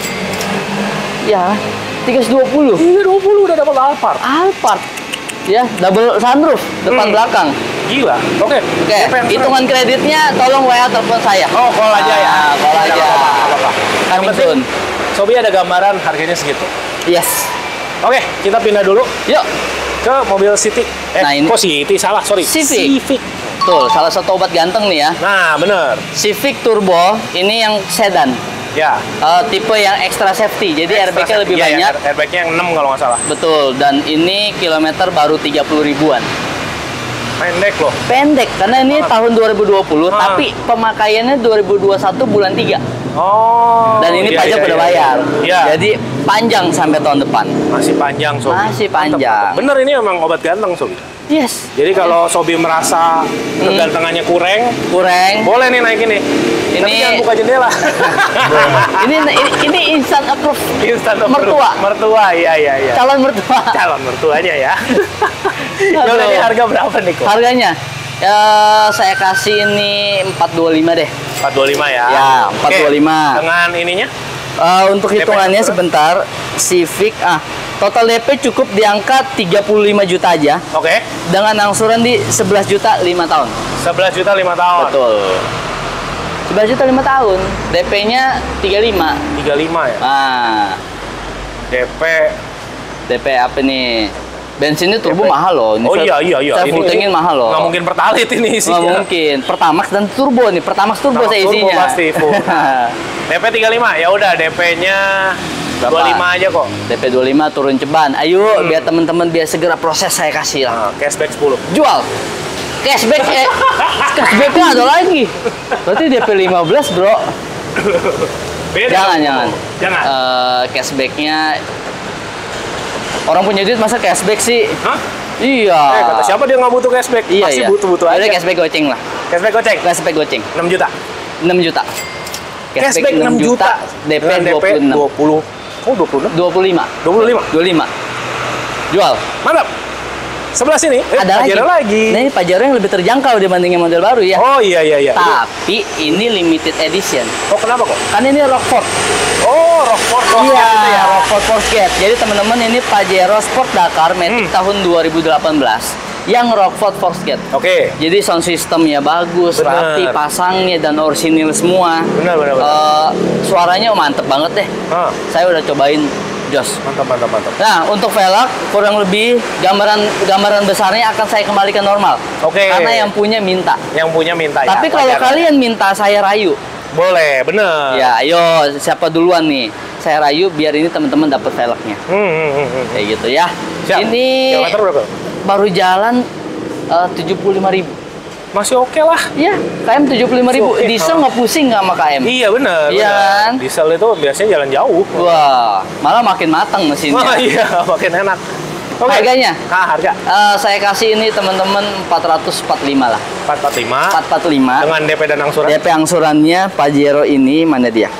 Ya, tiga ratus dua puluh. tiga ratus dua puluh udah dapat Alphard. Alphard. Ya, double sunroof depan Hmm. belakang. Gila. Oke. Oke, D P yang hitungan kreditnya tolong W A telepon saya. Oh, call aja ya. Ah, call Nggak aja. apa-apa, nggak apa-apa. Yang Coming penting, soon. Sobi ada gambaran harganya segitu. Yes. Oke, kita pindah dulu Yuk. ke mobil City. Eh, Nah, ini- kok City? Salah, sorry. Civic. Tuh, salah satu obat ganteng nih ya. Nah, bener. Civic Turbo ini yang sedan. Ya. Eh, tipe yang extra safety. Jadi airbagnya lebih Iya, banyak. Iya, airbagnya yang enam kalau nggak salah. Betul, dan ini kilometer baru tiga puluh ribuan. Pendek loh. Pendek, karena ini Banget. tahun dua ribu dua puluh, Ah. tapi pemakaiannya dua ribu dua puluh satu bulan tiga. Oh. Dan ini iya, pajak iya, udah iya. bayar. Iya. Jadi panjang sampai tahun depan. Masih panjang, Sobi. Masih Mantap, panjang. mantap. Bener, ini emang obat ganteng, Sobi. Yes. Jadi kalau Sobi merasa Hmm. kegantengannya kurang, Kurang. boleh nih naik ini. Ini- Tapi jangan buka jendela. ini ini ini instant approve. Instan Mertua. Mertua, iya, iya, iya. Calon mertua. Calon mertuanya ya. Ya udah, ini harga berapa nih kok? Harganya ya, saya kasih ini empat ratus dua puluh lima deh. empat ratus dua puluh lima ya? Ya, empat ratus dua puluh lima. Oke, dengan ininya? Eh, untuk D P hitungannya angsuran? sebentar, Civic ah total D P cukup di angka tiga puluh lima juta aja Oke. dengan angsuran di sebelas juta lima tahun. sebelas juta lima tahun. Betul. sebelas juta lima tahun, D P-nya tiga puluh lima. tiga puluh lima ya? Nah, D P D P apa nih? Bensinnya turbo D P. mahal loh. Ini Oh saya- iya iya iya. Saya full tankin mahal loh. Nggak mungkin pertalite ini isinya. Nggak mungkin. Pertamax dan turbo nih. Pertamax turbo Pertamax saya turbo isinya. pasti full. D P tiga puluh lima. Ya udah D P-nya dua puluh lima aja kok. D P dua puluh lima turun ceban. Ayo Hmm. biar teman-teman biar segera proses saya kasih lah. Nah, cashback sepuluh. Jual. Cashback eh cashbacknya ada lagi. Berarti D P lima belas, Bro. Beda. Jangan, jangan. Jangan. Eh, cashbacknya orang punya duit masa cashback sih? Hah? Iya. Eh, kata siapa dia nggak butuh cashback? Iya, Pasti iya. butuh-butuh Udah aja. cashback goceng lah. Cashback goceng. Cashback goceng. enam juta. enam juta. Cashback enam juta. D P Dengan dua puluh enam. dua puluh. Oh, dua puluh enam. dua puluh lima. dua puluh lima. dua puluh lima. Jual. Mantap. Sebelah sini, eh, Ada lagi. Pajero lagi. Nah, ini Pajero yang lebih terjangkau dibandingin model baru ya. Oh iya iya iya. Tapi ini limited edition. Oh kenapa kok? Kan ini Rockford. Oh Rockford. Rockford Iya, itu ya. Rockford Force-Gate. Jadi teman-teman ini Pajero Sport Dakar Matic Hmm. tahun dua ribu delapan belas yang Rockford Force-Gate. Oke. Jadi sound systemnya bagus, Bener. rapi, pasangnya dan orisinil semua. Benar benar benar. Eh, suaranya mantep banget deh. Ah, Saya udah cobain Jos. mantap mantap mantap. Nah, untuk velg kurang lebih gambaran gambaran besarnya akan saya kembalikan normal. Oke. Karena yang punya minta. Yang punya minta ya. Tapi kalau wajar. kalian minta saya rayu, boleh, bener. ya ayo siapa duluan nih? Saya rayu biar ini teman-teman dapat velgnya. Hmm, hmm, hmm, hmm. Kayak gitu ya. Siap. Ini Kilometer berapa? baru jalan eh, tujuh puluh lima ribu. Masih oke lah. Iya, K M tujuh puluh lima ribu. Oke, Diesel kalau- nggak pusing nggak sama K M. Iya bener. Iya bener. kan? Diesel itu biasanya jalan jauh. Wah, malah makin matang mesinnya. Wah iya, makin enak. Oke. Harganya? Ah, harga Eh, saya kasih ini teman-teman empat ratus empat puluh lima lah. empat ratus empat puluh lima empat ratus empat puluh lima. dengan D P dan angsuran. D P angsurannya Pajero ini mana dia?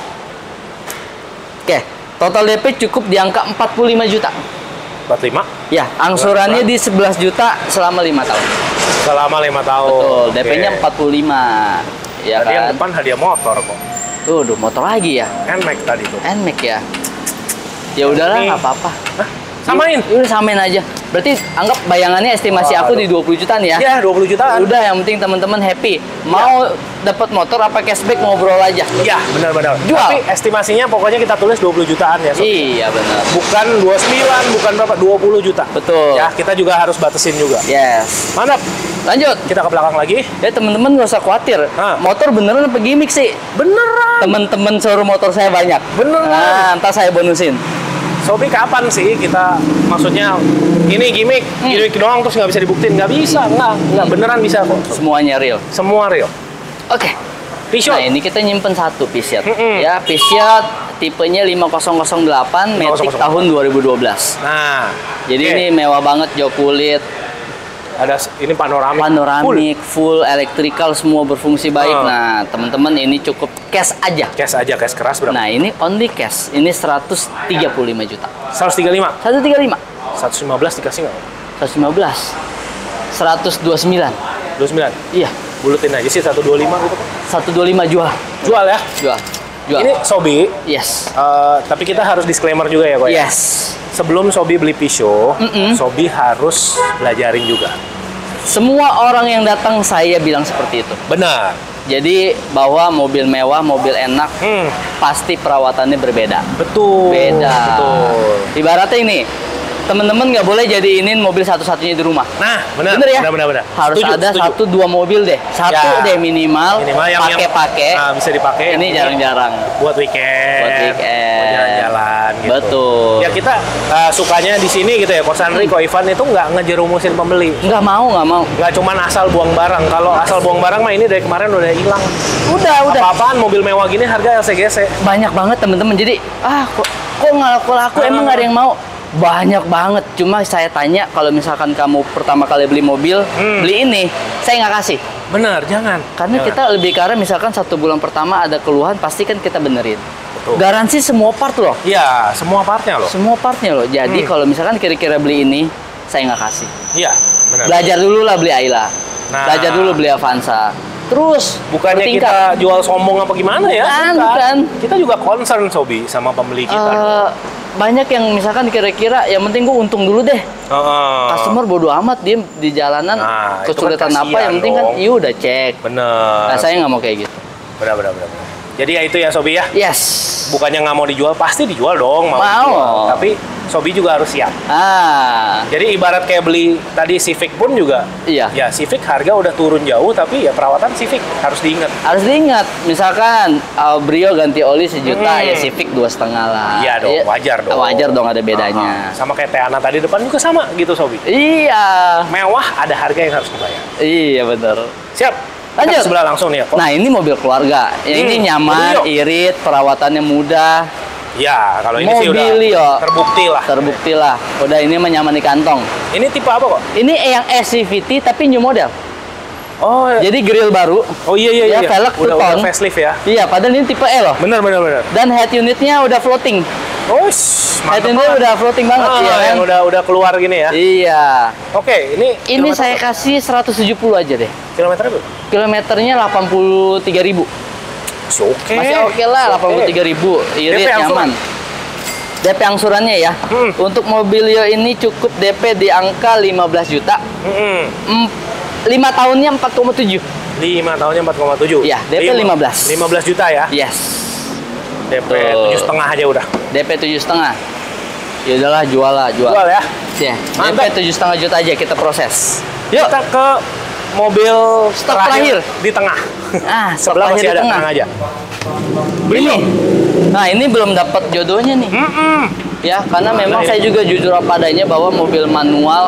Oke, total D P cukup di angka empat puluh lima juta. empat puluh lima Ya, angsurannya di sebelas juta selama lima tahun. selama lima tahun. Betul, Oke. D P-nya empat puluh lima. Ya Tadi yang kan? depan hadiah motor kok. Tuh, duh, motor lagi ya. Nmax tadi tuh. Nmax ya. Ya udahlah, Ini- nggak apa-apa. Hah? Samain. Ya udah samain aja. Berarti anggap bayangannya estimasi aku Waduh. di dua puluh jutaan ya. Ya, dua puluh jutaan. Udah, yang penting teman-teman happy. Mau dapat motor apa cashback ngobrol aja. Iya, benar-benar. Jual. Tapi estimasinya pokoknya kita tulis dua puluh jutaan ya. Sob. Iya benar. Bukan dua puluh sembilan, bukan berapa, dua puluh juta. Betul. Ya, kita juga harus batasin juga. Yes. Mantap. Lanjut. Kita ke belakang lagi. Ya teman-teman nggak usah khawatir. Hah. Motor beneran apa gimmick sih? Beneran. Teman-teman showroom motor saya banyak. Beneran. Nah, ntar saya bonusin. Sobi kapan sih kita maksudnya ini gimmick, Hmm. gimmick doang terus nggak bisa dibuktiin? Nggak bisa, nggak, nggak beneran bisa kok. Semuanya real. Semua real. Oke. T-shirt. Nah, ini kita nyimpen satu P-Shirt. Mm-mm. Ya, P-Shirt tipenya lima nol nol delapan lima nol nol Matic delapan. tahun dua ribu dua belas. Nah, Jadi oke. ini mewah banget, jok kulit, ada s- ini panoramik. panoramik, full, electrical, semua berfungsi baik. Ah. Nah, teman-teman ini cukup cash aja. Full. Cash aja, cash keras berapa? Nah, ini only cash. Ini seratus tiga puluh lima juta. seratus tiga puluh lima. seratus tiga puluh lima. seratus lima belas dikasih nggak? seratus lima belas. seratus dua puluh sembilan. dua puluh sembilan. Iya, Bulutin aja sih seratus dua puluh lima gitu. seratus dua puluh lima jual. Jual ya. Jual. Jual. Ini Sobi, Yes. eh, tapi kita harus disclaimer juga ya, kok ya. Yes. Sebelum Sobi beli Pisau, Mm-mm. Sobi harus belajarin juga. Semua orang yang datang saya bilang seperti itu. Benar. Jadi bahwa mobil mewah, mobil enak, Hmm, pasti perawatannya berbeda. betul. Beda. Betul. Ibaratnya ini, temen-temen nggak boleh jadiinin mobil satu-satunya di rumah. Nah, benar. Bener ya? Benar, benar, benar. Harus Setuju, ada setuju. satu dua mobil deh. Satu Ya. deh minimal. Minimal yang yang- pakai-pakai. Nah, bisa dipakai. Ini jarang-jarang. buat weekend. Buat weekend. Buat jalan-jalan gitu. Betul. Ya kita uh, sukanya di sini gitu ya. Kosanri, Ko Ivan itu nggak ngejerumusin pembeli. Nggak mau, nggak mau. Nggak cuman asal buang barang. Kalau asal buang barang mah ini dari kemarin udah hilang. Udah, udah. Apa-apaan mobil mewah gini harga L C G C. Banyak banget temen-temen. Jadi, ah kok, kok nggak laku-laku? Ah. Emang nggak ada yang mau? Banyak banget. Cuma saya tanya, kalau misalkan kamu pertama kali beli mobil, Hmm. beli ini, saya nggak kasih. Bener, jangan. Karena Jangan. kita lebih karena misalkan satu bulan pertama ada keluhan, pasti kan kita benerin. Betul. Garansi semua part loh. Iya, semua partnya loh. Semua partnya loh. Jadi Hmm. kalau misalkan kira-kira beli ini, saya nggak kasih. Iya, benar. Belajar dulu lah beli Ayla. Nah. Belajar dulu beli Avanza. Terus Bukannya bertingkat. kita jual sombong apa gimana ya? Bukan, Bukan. bukan. Kita juga concern Sobi sama pembeli kita. Eh, banyak yang misalkan kira-kira yang penting gue untung dulu deh. Heeh. Customer bodo amat dia di jalanan Nah, itu kesulitan kan apa kasihan yang penting kan dong. iya udah cek. Bener. Nah, saya nggak mau kayak gitu. Benar, benar, benar. Jadi ya itu ya Sobi ya. Yes. Bukannya nggak mau dijual, pasti dijual dong. Mau. Mau. dijual. Tapi Sobi juga harus siap. Ah, Jadi ibarat kayak beli tadi Civic pun juga, iya. ya Civic harga udah turun jauh, tapi ya perawatan Civic harus diingat. Harus diingat, misalkan uh, Brio ganti oli sejuta, Hmm. ya Civic dua setengah lah. Iya dong, wajar dong. Wajar dong, ada bedanya. Ah, sama kayak Teana tadi depan juga sama gitu Sobi. Iya, Mewah, ada harga yang harus dibayar. iya bener. Siap. Lanjut. Kita ke sebelah langsung nih ya. Kok. Nah ini mobil keluarga, yang ini Hmm, nyaman, Mobilio. irit, perawatannya mudah, Ya, kalau ini sih udah Mobilio. terbukti lah. terbukti lah. Udah ini mah nyaman di kantong. Ini tipe apa kok? Ini yang S C V T tapi new model. Oh, Jadi grill baru. oh iya iya ya, iya. velg Udah, two-tone. udah facelift ya. Iya, padahal ini tipe E loh. Bener bener bener. Dan head unitnya udah floating. Oh, shh, Head mantep unitnya banget. udah floating banget Ah, ya kan. yang udah udah keluar gini ya. Iya. Oke, ini Ini kilometer saya berapa? kasih seratus tujuh puluh aja deh. Kilometernya berapa? Kilometernya delapan puluh tiga ribu. Masih oke. Masih oke lah, delapan puluh tiga ribu. Irit, D P angsuran? nyaman. D P angsurannya ya. Hmm. Untuk Mobilio ini cukup D P di angka lima belas juta. Mm-mm. lima tahunnya empat koma tujuh. lima tahunnya empat koma tujuh. Iya, D P lima belas. lima belas juta ya. Yes. D P Betul. tujuh setengah aja udah. D P tujuh setengah. Ya udahlah, jual lah, jual. Jual ya. Ya, Mantap. D P tujuh setengah juta aja kita proses. Yuk. Kita ke mobil Stok terakhir. di tengah. Ah, stok Sebelah terakhir masih di ada, tengah. tenang aja. Ini. Nah, ini belum dapat jodohnya nih. Mm-mm. Ya, karena memang Nah, saya ini. juga jujur apa adanya bahwa mobil manual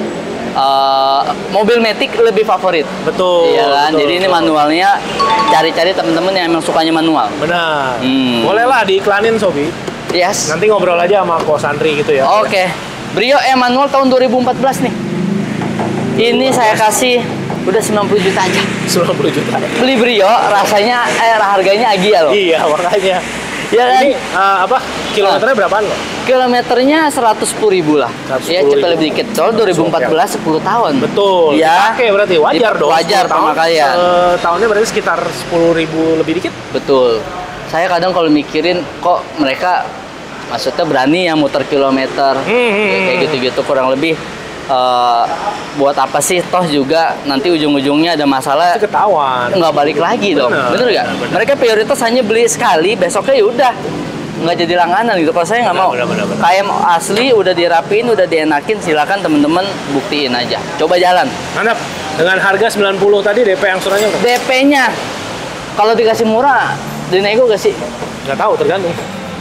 eh, mobil Matic lebih favorit. Betul. Iya kan? betul, Jadi ini betul. manualnya cari-cari temen-temen yang emang sukanya manual. Benar. Hmm. Boleh lah diiklanin Sobi. Yes. Nanti ngobrol aja sama Ko Sandri gitu ya. Oke. Brio E manual tahun dua ribu empat belas nih. Ini saya kasih udah sembilan puluh juta aja. sembilan puluh juta. Beli Brio rasanya eh harganya Agia loh. Iya, makanya. Ya kan? Ini eh, apa? Kilometernya berapaan kok? Kilometernya seratus sepuluh ribu lah. seratus Ya sepuluh cepet ribu. lebih dikit. Soal dua ribu empat belas sepuluh tahun. Betul. Ya. Oke, berarti wajar Di- dong. wajar sepuluh tahun. pemakaian. Eh, tahunnya berarti sekitar sepuluh ribu lebih dikit. Betul. Saya kadang kalau mikirin kok mereka maksudnya berani ya muter kilometer. Hmm, hmm, Ya, kayak hmm. gitu-gitu kurang lebih eh, buat apa sih toh juga nanti ujung-ujungnya ada masalah Itu ketahuan. nggak balik lagi dong. Bener, Bener nggak? bener, bener. Mereka prioritas hanya beli sekali, besoknya ya udah nggak jadi langganan gitu. Kalau saya nggak Bener, mau. bener, bener, bener. K M asli udah dirapiin, udah dienakin, silakan temen-temen buktiin aja. Coba jalan. Mantap. Dengan harga sembilan puluh tadi D P angsurannya berapa? D P-nya kalau dikasih murah, dinego gak sih? Nggak tahu, tergantung.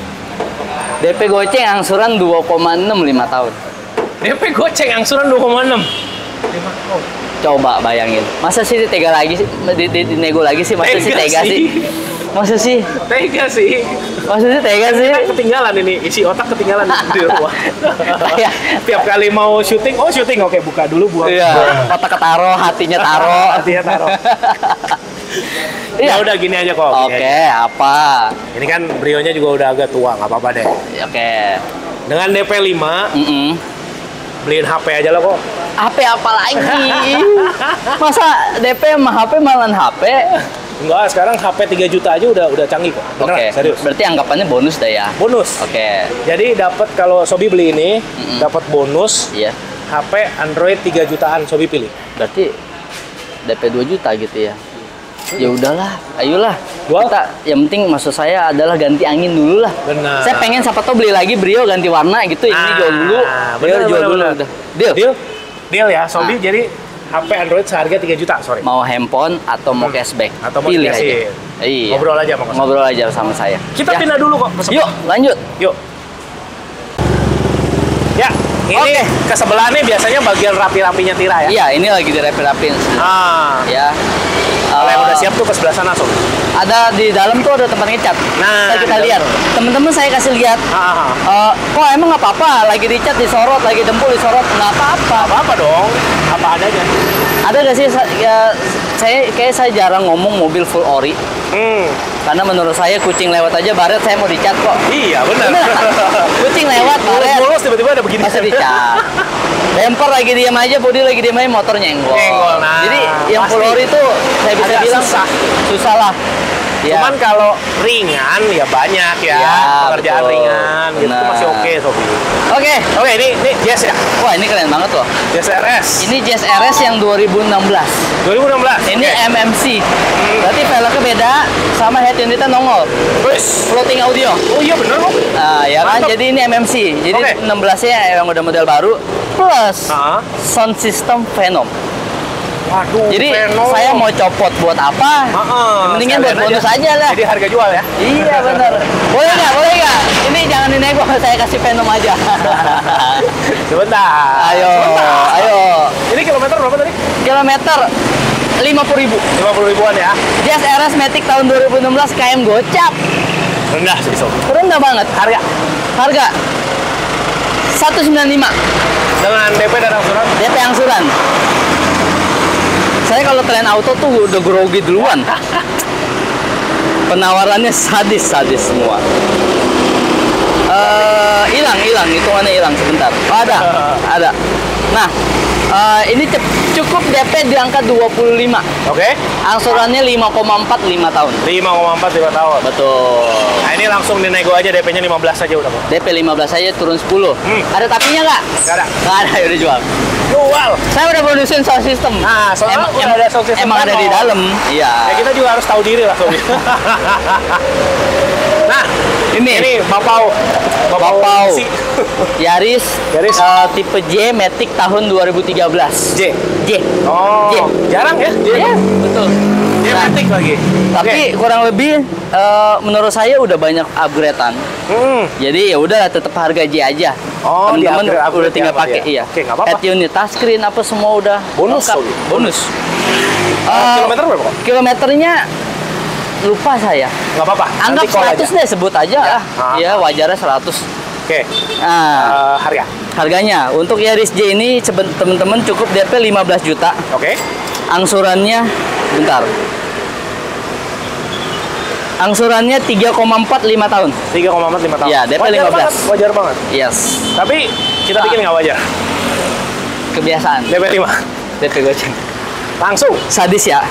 D P goceng angsuran dua koma enam lima tahun. D P goceng angsuran dua koma enam. Coba bayangin. Masa sih tega lagi sih? Di, di, dinego lagi sih? Masa sih Tega tega sih. sih? Masa sih? Tega sih. Masa sih tega sih? Kita ketinggalan ini, isi otak ketinggalan di rumah. Iya. Tiap kali mau syuting, oh syuting, oke buka dulu buang. Iya, otak ketaro, hatinya taro. Hatinya taro. Iya. Ya udah gini aja kok. gini Oke, aja. apa? Ini kan Brionya juga udah agak tua, nggak apa-apa deh. Oke. Dengan D P lima, Mm-mm. beliin H P aja lah kok. H P apa lagi? Masa D P sama H P malahan H P? Enggak, sekarang H P tiga juta aja udah udah canggih kok. Oke, Beneran, serius. berarti anggapannya bonus deh ya. Bonus. Oke. Jadi dapat kalau Sobi beli ini, Mm-mm. dapat bonus Iya. H P Android tiga jutaan Sobi pilih. Berarti D P dua juta gitu ya. Ya udahlah, ayolah. Gua- Kita yang penting maksud saya adalah ganti angin dulu lah. Benar. Saya pengen siapa tahu beli lagi Brio ganti warna gitu, ini Ah, jual dulu. bener, Brio jual bener, dulu bener. udah. Deal. Deal? Deal ya, Sobi Ah. jadi H P Android seharga tiga juta, sorry. Mau handphone atau mau Hmm. cashback? Atau mau pilih dikasih. aja. Iya. Ngobrol aja sama Mas. Ngobrol aja sama saya. Kita Ya. pindah dulu kok ke sebelah. Yuk, lanjut. Yuk. Ya, ini Oke. ke sebelah nih biasanya bagian rapi-rapinya Tira ya. Iya, ini lagi dirapin-rapin. Ah, Ya. kalau yang Eh, udah siap tuh ke sebelah sana, Sob. Ada di dalam tuh ada tempat ngecat. Nah, Ntar kita di lihat. dalam. Temen-temen saya kasih lihat. Ah, ah, Eh, kok emang nggak apa-apa? Lagi dicat disorot, lagi dempul disorot, nggak apa-apa. apa-apa dong. Apa adanya. Ada gak sih sa- ya, saya kayak saya jarang ngomong mobil full ori Hmm. karena menurut saya kucing lewat aja baret saya mau dicat kok. Iya, benar. Bener. Kucing lewat baret Mulus tiba-tiba ada begini. masih dicat. Bumper lagi diam aja, bodi lagi diam aja, motor nyenggol. Nyenggol, nah, Jadi yang full pasti. ori itu saya bisa Agak bilang susah. susah lah. Ya. Cuman kalau ringan ya banyak ya, Ya, pekerjaan betul. ringan gitu Benar. masih oke Sobi. Oke. Oke, ini ini Jazz ya, Wah, ini keren banget loh. Jazz R S. Ini Jazz R S yang dua ribu enam belas. dua ribu enam belas. Ini Oke. M M C. Berarti velgnya beda sama head unitnya nongol. Wes. Floating audio. Oh iya bener kok. Nah, ya kan? Mantap. Jadi ini M M C. Jadi Oke. enam belas-nya yang udah model baru plus Ah. sound system Venom. Waduh. Jadi Venom. saya mau copot buat apa? Ah, Mendingan buat sekalian bonus aja lah. Jadi harga jual ya. Iya benar. Boleh nggak? Boleh nggak? Ini jangan dinego, saya kasih Venom aja. Sebentar. ayo, Sebentar. ayo. Ini kilometer berapa tadi? Kilometer lima puluh ribu. lima puluh ribuan ya. Jazz R S Matic tahun dua ribu enam belas K M gocap. Rendah sih Sob. Rendah banget. Harga Harga seratus sembilan puluh lima. dengan D P dan angsuran. D P angsuran. Saya kalau tren auto tuh udah grogi duluan. Penawarannya sadis-sadis semua. Eh, hilang, hilang, hitungannya hilang sebentar. Oh, ada, ada. Nah, eh, ini cep- cukup D P di angka dua puluh lima. Oke. Angsurannya lima koma empat lima tahun. lima koma empat lima tahun. Betul. Nah, ini langsung dinego aja D P-nya lima belas aja udah, Bang. D P lima belas aja turun sepuluh. Hmm. Ada tapinya nggak? Nggak ada. Nggak ada, ya udah jual. Jual. Saya udah produsen sound system. Nah, soalnya emang, udah em- ada sound system emang ada di Venom. dalam. Iya. Ya kita juga harus tahu diri lah, Sob. Nah, Ini. ini Bapau. Bapau. Si. Yaris, Yaris. eh, tipe J Matic tahun dua ribu tiga belas. J. J. Oh, J. jarang ya? J. Iya, betul. J Nah, Matic lagi. tapi Oke. kurang lebih eh, menurut saya udah banyak upgradean. Hmm. Jadi ya udah tetap harga J aja. Oh, Teman-teman di-upgrade- udah upgrade tinggal ya, Pak, pakai, ya? iya. Oke, nggak apa-apa. Head unit, touchscreen apa semua udah Bonus, lengkap. Sobi. Bonus. Uh, Eh, kilometer berapa kok? Kilometernya lupa saya. Nggak apa-apa. Anggap nanti call seratus aja. deh, sebut aja. Ya. Ah. Ah. Iya, wajarnya seratus. Oke. Nah, Eh, harga. harganya untuk Yaris J ini seben- teman-teman cukup D P lima belas juta. Oke. Angsurannya bentar. Angsurannya tiga koma empat lima tahun. tiga koma empat lima tahun. Iya, D P Wajar lima belas. banget, Wajar banget. Yes. Tapi kita Ah. bikin nggak wajar. Kebiasaan. D P lima. D P goceng. Langsung. Sadis ya.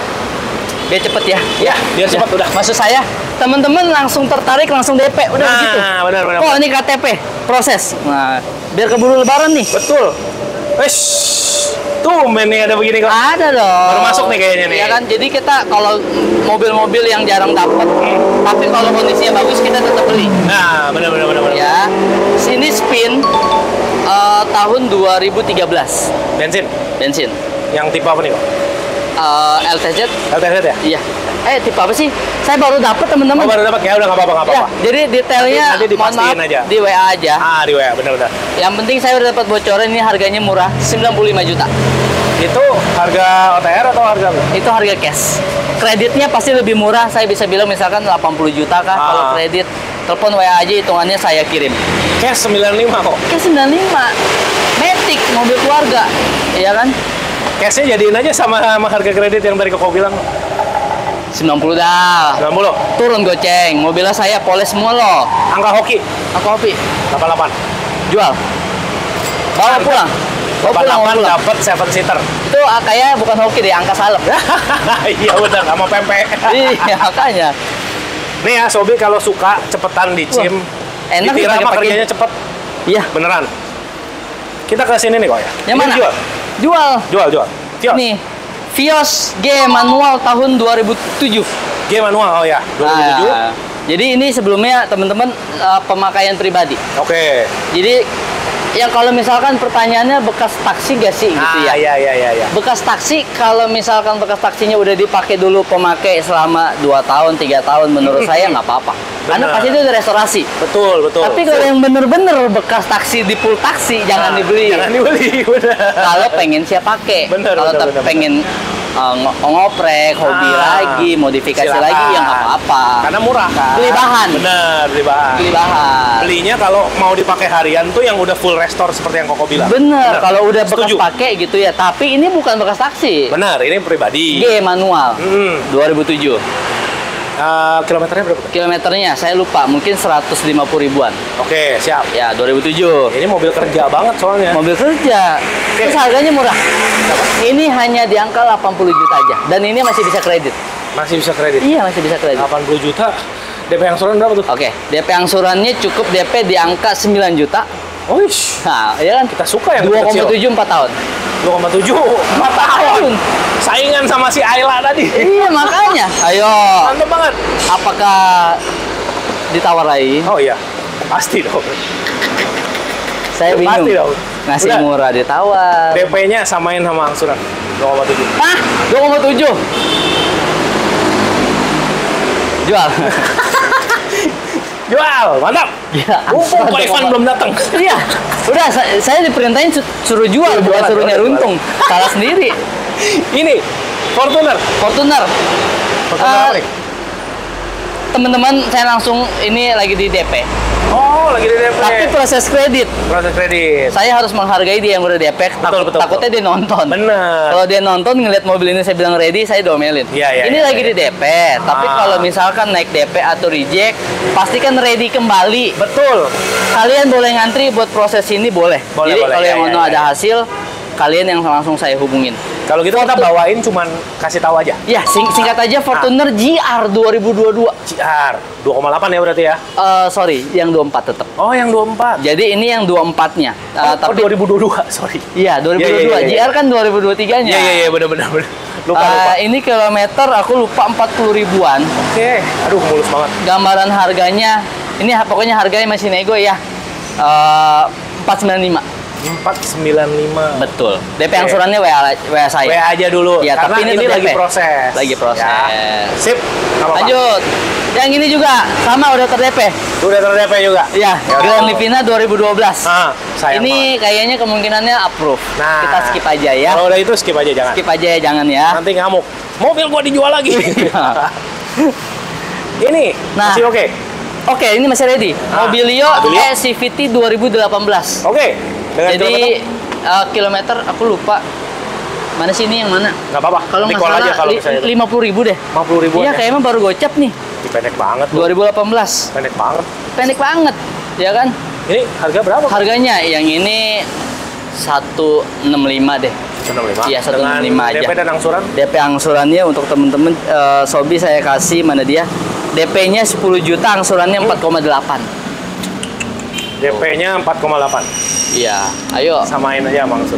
Biar cepet ya. Ya, biar cepat udah. Maksud saya, teman-teman langsung tertarik langsung D P udah Nah, gitu. benar, benar, Oh, benar. ini K T P proses. Nah, biar keburu lebaran nih. Betul. Wes. Tuh, men nih ada begini kok. Ada dong. Baru masuk nih kayaknya nih. Iya kan, jadi kita kalau mobil-mobil yang jarang dapat, tapi kalau kondisinya bagus kita tetap beli. Nah, benar benar benar benar. Ya, sini spin eh, tahun dua ribu tiga belas Bensin. bensin. Yang tipe apa nih kok? Eh, L T Z, L T Z ya? iya. Eh, tipe apa sih? Saya baru dapat Oh, teman-teman. baru dapat ya, udah nggak apa-apa nggak Ya, apa-apa. jadi detailnya Nanti- nanti mohon maaf dipastiin aja. di W A aja. Ah, di W A benar benar. Yang penting saya udah dapat bocoran ini harganya murah, sembilan puluh lima juta. Itu harga O T R atau harga apa? Itu harga cash. Kreditnya pasti lebih murah. Saya bisa bilang misalkan delapan puluh juta kah Ah. kalau kredit. Telepon W A aja, hitungannya saya kirim. Cash sembilan puluh lima kok. Cash sembilan puluh lima. Matic, mobil keluarga. Iya kan? Cashnya jadiin aja sama, sama harga kredit yang tadi kok bilang. sembilan puluh dah. sembilan puluh. Turun goceng. Mobilnya saya poles semua loh. Angka hoki Aku kopi. delapan puluh delapan. Jual. Bawa pulang. Bawa pulang, bawa delapan puluh delapan pulang. dapat seven seater. Itu ah, kayak bukan hoki deh, angka salep. Iya benar, sama pempek. Iya, makanya. Nih ya, Sobi kalau suka cepetan dicim. Wah, enak Ditiram dipakai- mah pakai- kerjanya cepet. Iya. Beneran. Kita ke sini nih kok ya. Yang Ini mana? Jual. Jual. Jual, jual. Vios. Nih. Vios G manual tahun dua ribu tujuh. G manual, oh ya. dua ribu tujuh. Nah, jadi ini sebelumnya teman-teman eh, pemakaian pribadi. Oke. Jadi yang kalau misalkan pertanyaannya bekas taksi gak sih gitu Ah, ya? iya, iya, iya, iya. Bekas taksi kalau misalkan bekas taksinya udah dipakai dulu pemakai selama dua tahun, tiga tahun menurut saya nggak apa-apa. Karena Benar. pasti itu udah restorasi. Betul, betul. Tapi kalau yang bener-bener bekas taksi di pool taksi jangan Nah, dibeli. Jangan dibeli, benar. Kalau pengen siap pakai. Bener, Kalau bener, tetap bener, pengen uh, ngo- ngoprek, hobi Ah, lagi, modifikasi silakan. lagi ya nggak apa-apa. Karena murah kan. Beli bahan. Bener, beli bahan. Beli bahan. Belinya kalau mau dipakai harian tuh yang udah full restore seperti yang Koko bilang. Bener, kalau udah bekas Setuju. pakai gitu ya. Tapi ini bukan bekas taksi. Bener, ini pribadi. G manual. Hmm. dua ribu tujuh. Eh, kilometernya berapa? Kilometernya saya lupa, mungkin seratus lima puluh ribuan. Oke, siap. Ya, dua ribu tujuh. Ini mobil kerja banget soalnya. Mobil kerja. Terus harganya murah. Ini hanya di angka delapan puluh juta aja. Dan ini masih bisa kredit. Masih bisa kredit. Iya, masih bisa kredit. delapan puluh juta. D P angsuran berapa tuh? Oke, D P angsurannya cukup D P di angka sembilan juta. Oh, ish. Nah, ya kan? Kita suka yang dua koma kecil. tujuh empat tahun. dua koma tujuh empat tahun. Saingan sama si Ayla tadi. Iya, makanya. Ayo. Mantap banget. Apakah ditawar lagi? Oh iya. Pasti dong. Saya bingung. Pasti dong. Ngasih Udah. murah ditawar. D P-nya samain sama angsuran. dua koma tujuh. Hah? dua koma tujuh. Jual. Jual, mantap. Ya, Mumpung Ko Ivan belum datang. Iya. Udah, saya, saya diperintahin su- suruh jual, Iya, bukan jualan, suruh jualan, nyeruntung. Salah sendiri. Ini Fortuner. Fortuner. Fortuner Eh, apa nih? Teman-teman, saya langsung ini lagi di D P. Oh, lagi di D P. Tapi proses kredit. Proses kredit. Saya harus menghargai dia yang udah D P. Takut, betul, takutnya dia nonton. Bener. Kalau dia nonton ngeliat mobil ini saya bilang ready, saya domelin. Iya, iya, ini iya, lagi iya. di D P. Tapi Ah. kalau misalkan naik D P atau reject, pastikan ready kembali. Betul. Kalian boleh ngantri buat proses ini boleh. Boleh, Jadi boleh. kalau Ya, yang ya, mau ya, ada ya. hasil, kalian yang langsung saya hubungin. Kalau gitu kita bawain cuman kasih tahu aja. Ya, sing- singkat aja Fortuner G R dua ribu dua puluh dua. C R dua koma delapan ya berarti ya. Eh, sorry, yang dua puluh empat tetap. Oh, yang dua puluh empat. Jadi ini yang dua puluh empatnya. Oh, tapi dua ribu dua puluh dua, sorry. iya dua ribu dua puluh dua. Iya, iya, iya, G R kan dua ribu dua puluh tiga-nya. Iya, iya, iya, benar benar benar. Lupa, Eh, lupa. ini kilometer aku lupa empat puluh ribuan. Oke, aduh mulus banget. Gambaran harganya, ini ha- pokoknya harganya masih nego ya. Eh, empat sembilan lima. empat sembilan lima. Betul. D P Oke. angsurannya W A, W A saya. W A aja dulu. Iya, karena tapi ini ini tetap lagi D P. proses. Lagi proses. Ya. Sip. Nggak apa-apa. Lanjut. Yang ini juga sama udah ter-D P. Udah ter-D P juga. Iya, Ya udah. Grand Livina dua ribu dua belas. Ah, sayang Ini kayaknya kemungkinannya approve. Nah. Kita skip aja ya. Kalau udah itu skip aja jangan. Skip aja ya, jangan ya. Nanti ngamuk. Mobil gua dijual lagi. Ini Nah. masih oke. Oke, ini masih ready. Ah, Mobilio Mobilio. E C V T dua ribu delapan belas. Oke. Dengan Jadi kilometer? eh, kilometer aku lupa. Mana sih ini yang mana? Nggak apa-apa. Kalau Di nggak call aja salah kalau li- misalnya itu. lima puluh ribu deh. lima puluh ribuan Iya, ya. kayaknya baru gocap nih. Ih, pendek banget. dua ribu delapan belas. Pendek banget. Pendek banget, ya kan? Ini harga berapa? Harganya yang ini seratus enam puluh lima deh. seratus enam puluh lima. Iya, seratus enam puluh lima Dengan aja. D P dan angsuran? D P angsurannya untuk temen-temen eh, Sobi saya kasih mana dia? D P-nya sepuluh juta, angsurannya empat koma delapan. D P-nya empat koma delapan. Iya, ayo. Samain aja sama angsuran.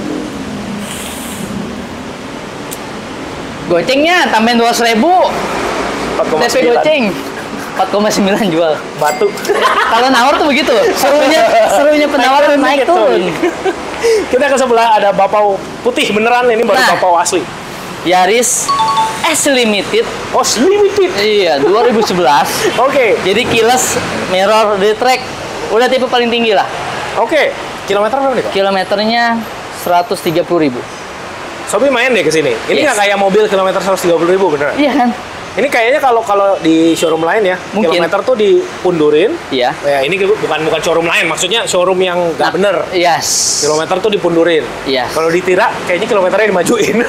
Gocengnya tambahin dua ratus ribu. empat koma D P sembilan. goceng. empat koma sembilan jual. Batu. Kalau nawar tuh begitu. Serunya serunya penawaran naik dikit, turun. sorry. Kita ke sebelah ada bapau putih beneran, ini baru Nah. bapau asli. Yaris S Limited. Oh, limited. Iya, dua ribu sebelas. Oke. Jadi keyless mirror di track udah tipe paling tinggi lah. Oke. Kilometer berapa nih, Kak? Kilometernya seratus tiga puluh ribu. Sobi main deh ke sini. Ini Yes. nggak kayak mobil kilometer seratus tiga puluh ribu beneran. Iya kan? Ini kayaknya kalau kalau di showroom lain ya, Mungkin. kilometer tuh dipundurin. Iya. Ya, ini bukan bukan showroom lain, maksudnya showroom yang nggak bener. Yes. Kilometer tuh dipundurin. Yes. Kalau ditira, kayaknya kilometernya dimajuin.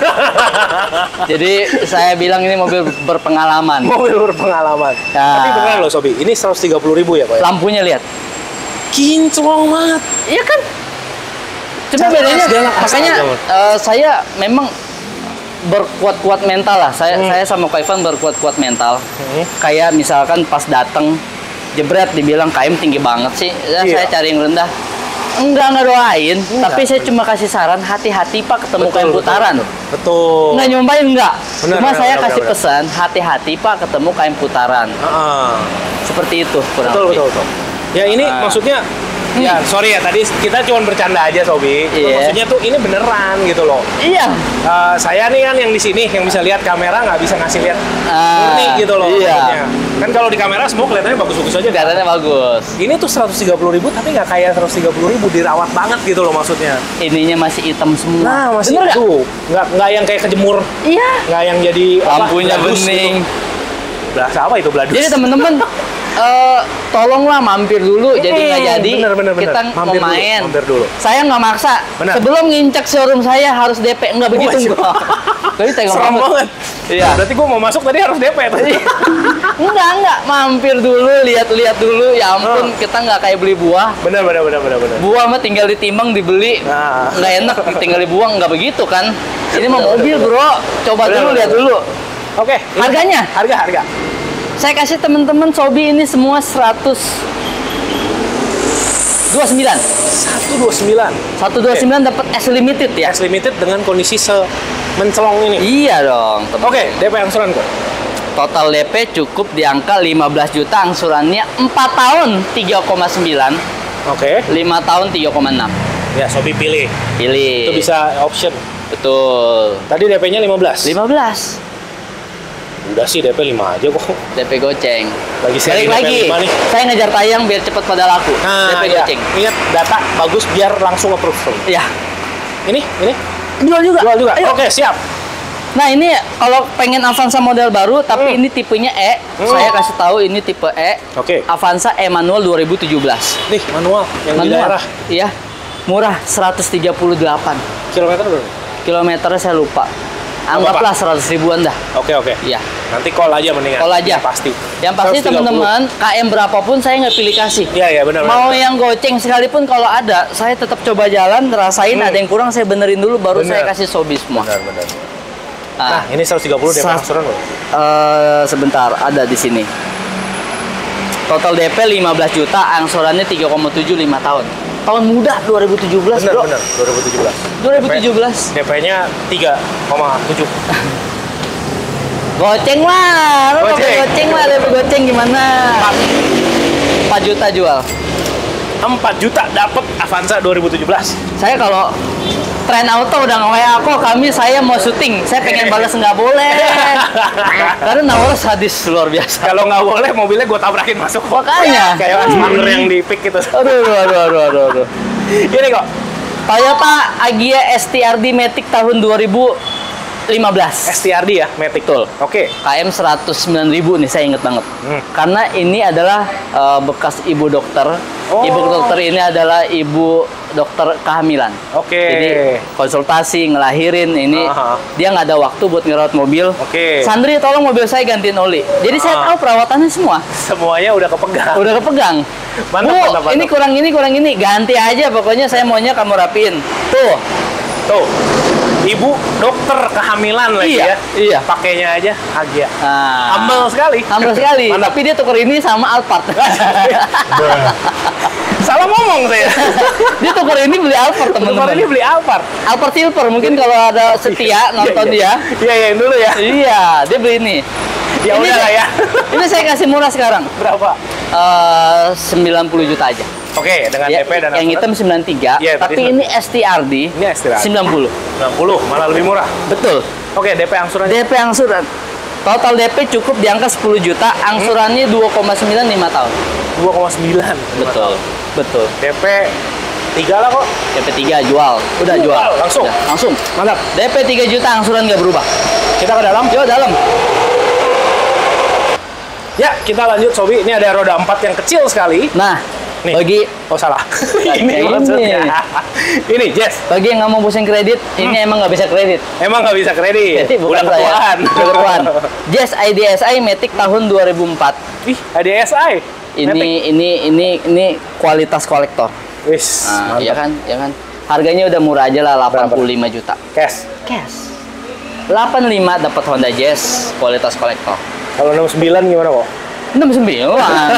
Jadi saya bilang ini mobil berpengalaman. Mobil berpengalaman. Ya. Tapi beneran loh Sobi, ini seratus tiga puluh ribu ya Pak? Lampunya lihat. Kinclong banget. Iya kan? Cuma Jelas, bedanya jelas. makanya Astaga. eh, saya memang berkuat-kuat mental lah. Saya Hmm. saya sama Ko Ivan berkuat-kuat mental. Hmm. Kayak misalkan pas dateng jebret dibilang K M tinggi banget sih. Ya, Iya. saya cari yang rendah. Enggak enggak doain, Enggak. tapi saya cuma kasih saran hati-hati Pak ketemu Betul, K M betul, putaran. betul. Betul. Enggak nyobain enggak. Benar, Cuma benar, saya benar, kasih benar. pesan hati-hati Pak ketemu K M putaran. Heeh. Seperti itu kurang Betul, lebih. betul, betul. Ya ini Ah. maksudnya, ya sorry ya tadi kita cuma bercanda aja Sobi. Iya. Maksudnya tuh ini beneran gitu loh. Iya. Eh, saya nih kan yang di sini yang bisa lihat kamera nggak bisa ngasih lihat Ah, murni gitu loh. iya. maksudnya. Kan kalau di kamera semua kelihatannya bagus-bagus aja. kan? Katanya bagus. Ini tuh seratus tiga puluh ribu tapi nggak kayak seratus tiga puluh ribu, dirawat banget gitu loh maksudnya. Ininya masih hitam semua. Nah masih Bener nggak? tuh nggak nggak yang kayak kejemur, Iya. nggak yang jadi apa, Lampunya bladus bening. gitu. Belas apa itu bladus? Jadi teman-teman eh tolonglah mampir dulu. Jadi nggak Hmm, jadi bener, bener, bener. kita Mampir mau dulu, main. mampir dulu. Saya nggak maksa. Bener. Sebelum ngincek showroom saya harus D P. Nggak begitu Wajib. gua. Jadi tega Serem banget. banget. Iya. Berarti gua mau masuk tadi harus D P tuh. Enggak, enggak. Mampir dulu, lihat-lihat dulu. Ya ampun, Oh. kita nggak kayak beli buah. Bener bener bener bener bener. Buah mah tinggal ditimbang, dibeli. Nah. Nggak enak, tinggal dibuang. Nggak begitu kan. Ini mah mobil, bro. Coba Bener, dulu, bener. lihat dulu. Oke. Harganya? Harga, harga. Saya kasih teman-teman Sobi ini semua seratus dua puluh sembilan. seratus dua puluh sembilan. seratus dua puluh sembilan dapat S limited ya. S limited dengan kondisi se mencelong ini. Iya dong. Oke, D P angsuran kok. Total D P cukup di angka lima belas juta, angsurannya empat tahun tiga koma sembilan. Oke. lima tahun tiga koma enam. Ya, Sobi pilih. Pilih. Itu bisa option. Betul. Tadi D P-nya lima belas. lima belas. Udah sih D P lima aja kok. D P goceng. Lagi seri Balik lagi. D P lima nih. Saya ngejar tayang biar cepat pada laku. Nah, D P ya. goceng. Ingat data bagus biar langsung approve. Iya. Ini, ini. Jual juga. Jual juga. Ayo. Oke, siap. Nah, ini kalau pengen Avanza model baru tapi Hmm. ini tipenya E, Hmm. saya kasih tahu ini tipe E. Oke. Avanza E manual dua ribu tujuh belas. Nih, manual yang di daerah. Iya. Murah seratus tiga puluh delapan. Kilometer berapa? Kilometernya saya lupa. Anggaplah seratus ribuan dah. Oke, oke. Iya. Nanti call aja mendingan. Call aja. Yang pasti. Yang pasti seratus tiga puluh. teman-teman, K M berapapun saya nggak pilih kasih. Iya, iya, benar. Mau benar. yang goceng sekalipun kalau ada, saya tetap coba jalan, rasain Hmm. ada yang kurang saya benerin dulu baru Benar. saya kasih Sobi semua. Benar, benar. Nah, Nah, ini seratus tiga puluh D P Sa- angsuran loh. eh, sebentar, ada di sini. Total D P lima belas juta, angsurannya tiga koma tujuh lima tahun. Tahun muda dua ribu tujuh belas, Benar, Bro. benar. dua ribu tujuh belas. dua ribu tujuh belas. D P-nya tiga koma tujuh. Goceng lah, lo pakai Goceng. goceng lah, D P goceng gimana? empat juta jual. empat juta dapat Avanza dua ribu tujuh belas. Saya kalau Tren Auto udah nge-W A aku, kami saya mau syuting, saya pengen balas nggak boleh. Karena nawarnya sadis luar biasa. Kalau nggak boleh mobilnya gue tabrakin masuk. Makanya. Kayak Smuggler yang di pick gitu. Aduh, aduh, aduh, aduh, aduh, aduh. Ini kok Toyota Agya S T R D Matic tahun dua ribu lima belas. S T R D ya, Matic. Betul. Oke. K M seratus sembilan ribu nih, saya inget banget. Hmm. Karena ini adalah eh, bekas ibu dokter. Oh. Ibu dokter ini adalah ibu dokter kehamilan. Oke. Jadi konsultasi, ngelahirin ini. Aha. Dia nggak ada waktu buat ngerawat mobil. Oke. Sandri, tolong mobil saya gantiin oli. Jadi saya Ah. tahu perawatannya semua. Semuanya udah kepegang. Udah kepegang. Mantap, Bu, mantap, mantap. ini kurang ini, kurang ini. Ganti aja pokoknya saya maunya kamu rapiin. Tuh. Tuh. Ibu dokter kehamilan lagi Iya, ya. iya. Pakainya aja Agya. Nah. Humble sekali. Humble sekali. Mantap. Tapi dia tuker ini sama Alphard. Salah ngomong saya. Dia tuker ini beli Alphard, Teman teman-teman. ini beli Alphard. Alphard Silver, mungkin kalau ada setia nonton Iya, dia. iya. Iya, iya, yang dulu ya. Iya, dia beli ini. Ya Ini udah lah ya. Ini saya kasih murah sekarang. Berapa? Eh, sembilan puluh juta aja. Oke, dengan Ya, D P dan yang hitam sembilan puluh tiga, Iya, tadi tapi sembilan ini S T R D. Ini S T R D. sembilan puluh. sembilan puluh, malah lebih murah. Betul. Oke, D P angsurannya. D P angsuran. Total D P cukup di angka sepuluh juta, angsurannya dua koma sembilan lima tahun. dua koma sembilan. Betul. Betul. D P tiga lah kok. D P tiga jual. Udah Jual, jual. langsung. Udah, langsung. Mantap. D P tiga juta, angsuran nggak berubah. Kita ke dalam. Yo dalam. Ya, kita lanjut Sobi. Ini ada roda empat yang kecil sekali. Nah, Nih. bagi Oh, salah. Kayak ini ini. maksudnya. Ini, Jess. bagi yang nggak mau pusing kredit, ini emang nggak bisa kredit. Emang nggak bisa kredit. Jadi bukan Udah saya. ketuaan. Udah ketuaan. Jazz I D S I Matic tahun dua ribu empat. Ih, ada S I. Ini ini ini ini kualitas kolektor. Wis, Nah, mantap. iya kan, iya kan. Harganya udah murah aja lah, delapan puluh lima juta. Cash. Cash. delapan puluh lima dapat Honda Jazz kualitas kolektor. Kalau enam puluh sembilan gimana kok? enam puluh sembilan.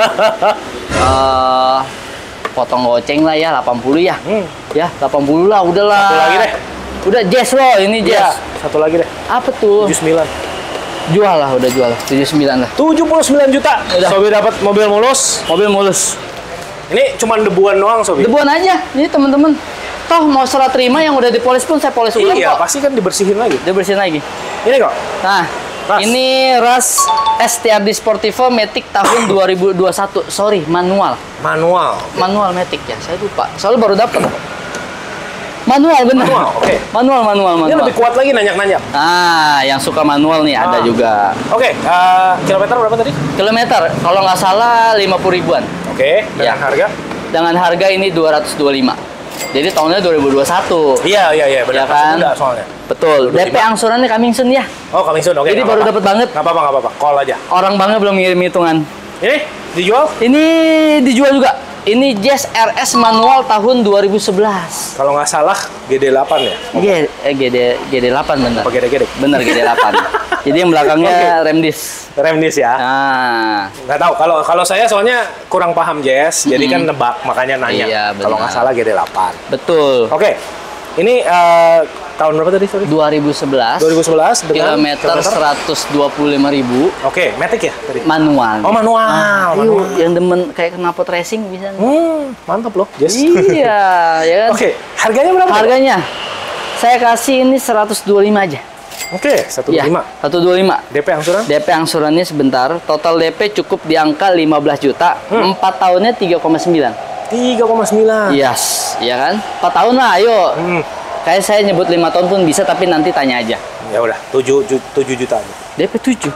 Eh, potong goceng lah ya, delapan puluh ya. Hmm. Ya, delapan puluh lah, udahlah. Satu lagi deh. Udah Jazz loh, ini Ya, Jazz. satu lagi deh. Apa tuh? tujuh puluh sembilan. Jual lah, udah jual. tujuh puluh sembilan lah. tujuh puluh sembilan juta. Udah. Sobi dapat mobil mulus. Mobil mulus. Ini cuma debuan doang, Sobi. Debuan aja, ini teman-teman. Toh mau serah terima yang udah dipolis pun saya polis ulang Iya, kok. pasti kan dibersihin lagi. Dia bersihin lagi. Ini kok. Nah, Ras. ini ras S T R D Sportivo Matic tahun dua ribu dua puluh satu. Sorry, manual. Manual. Manual Matic ya, saya lupa. Soalnya baru dapat. Manual bener. Manual, oke. Manual, manual, Ini manual. lebih kuat lagi nanyak-nanyak. Ah, yang suka manual nih ada Ah. juga. Oke, eh, kilometer berapa tadi? Kilometer, kalau nggak salah lima puluh ribuan. Oke, dengan Ya. harga? Dengan harga ini dua ratus dua puluh lima. Jadi tahunnya dua ribu dua puluh satu. Iya, iya, iya, benar. Ya kan? Enggak soalnya. Betul. D P angsurannya coming soon ya. Oh, coming soon. Oke. Jadi nggak baru apa-apa. dapat banget. Nggak apa-apa, nggak apa-apa. Call aja. Orang bangga belum ngirim hitungan. Ini dijual? Ini dijual juga. Ini Jazz R S manual tahun dua ribu sebelas. Kalau nggak salah G D delapan ya? Iya, eh, G D G D delapan bener. Apa G D G D? Bener G D delapan. Jadi yang belakangnya rem disc. Rem disc ya? Nah, Nggak tahu. Kalau kalau saya soalnya kurang paham jazz, jadi kan nebak makanya nanya. Iya, Kalau nggak benar. salah G D delapan. betul. Oke. Ini eh, tahun berapa tadi? Sorry. dua ribu sebelas. dua ribu sebelas dengan Kilometer seratus dua puluh lima ribu. Oke, Matic ya tadi? Manual. Oh, manual. Ah, manual. yuk, yang demen kayak knalpot racing bisa. nih. Hmm, mantap loh, Jazz. Iya, ya kan? Oke, harganya berapa? Harganya saya kasih ini seratus dua puluh lima aja. Oke, seratus dua Iya, puluh lima. seratus dua puluh lima. D P angsuran? D P angsurannya sebentar. Total D P cukup di angka lima belas juta. Hmm. empat tahunnya tiga koma sembilan. tiga koma sembilan. Yes, ya kan? empat tahun lah, ayo. Hmm. Kayak saya nyebut lima tahun pun bisa, tapi nanti tanya aja. Ya udah, tujuh juta aja. D P tujuh.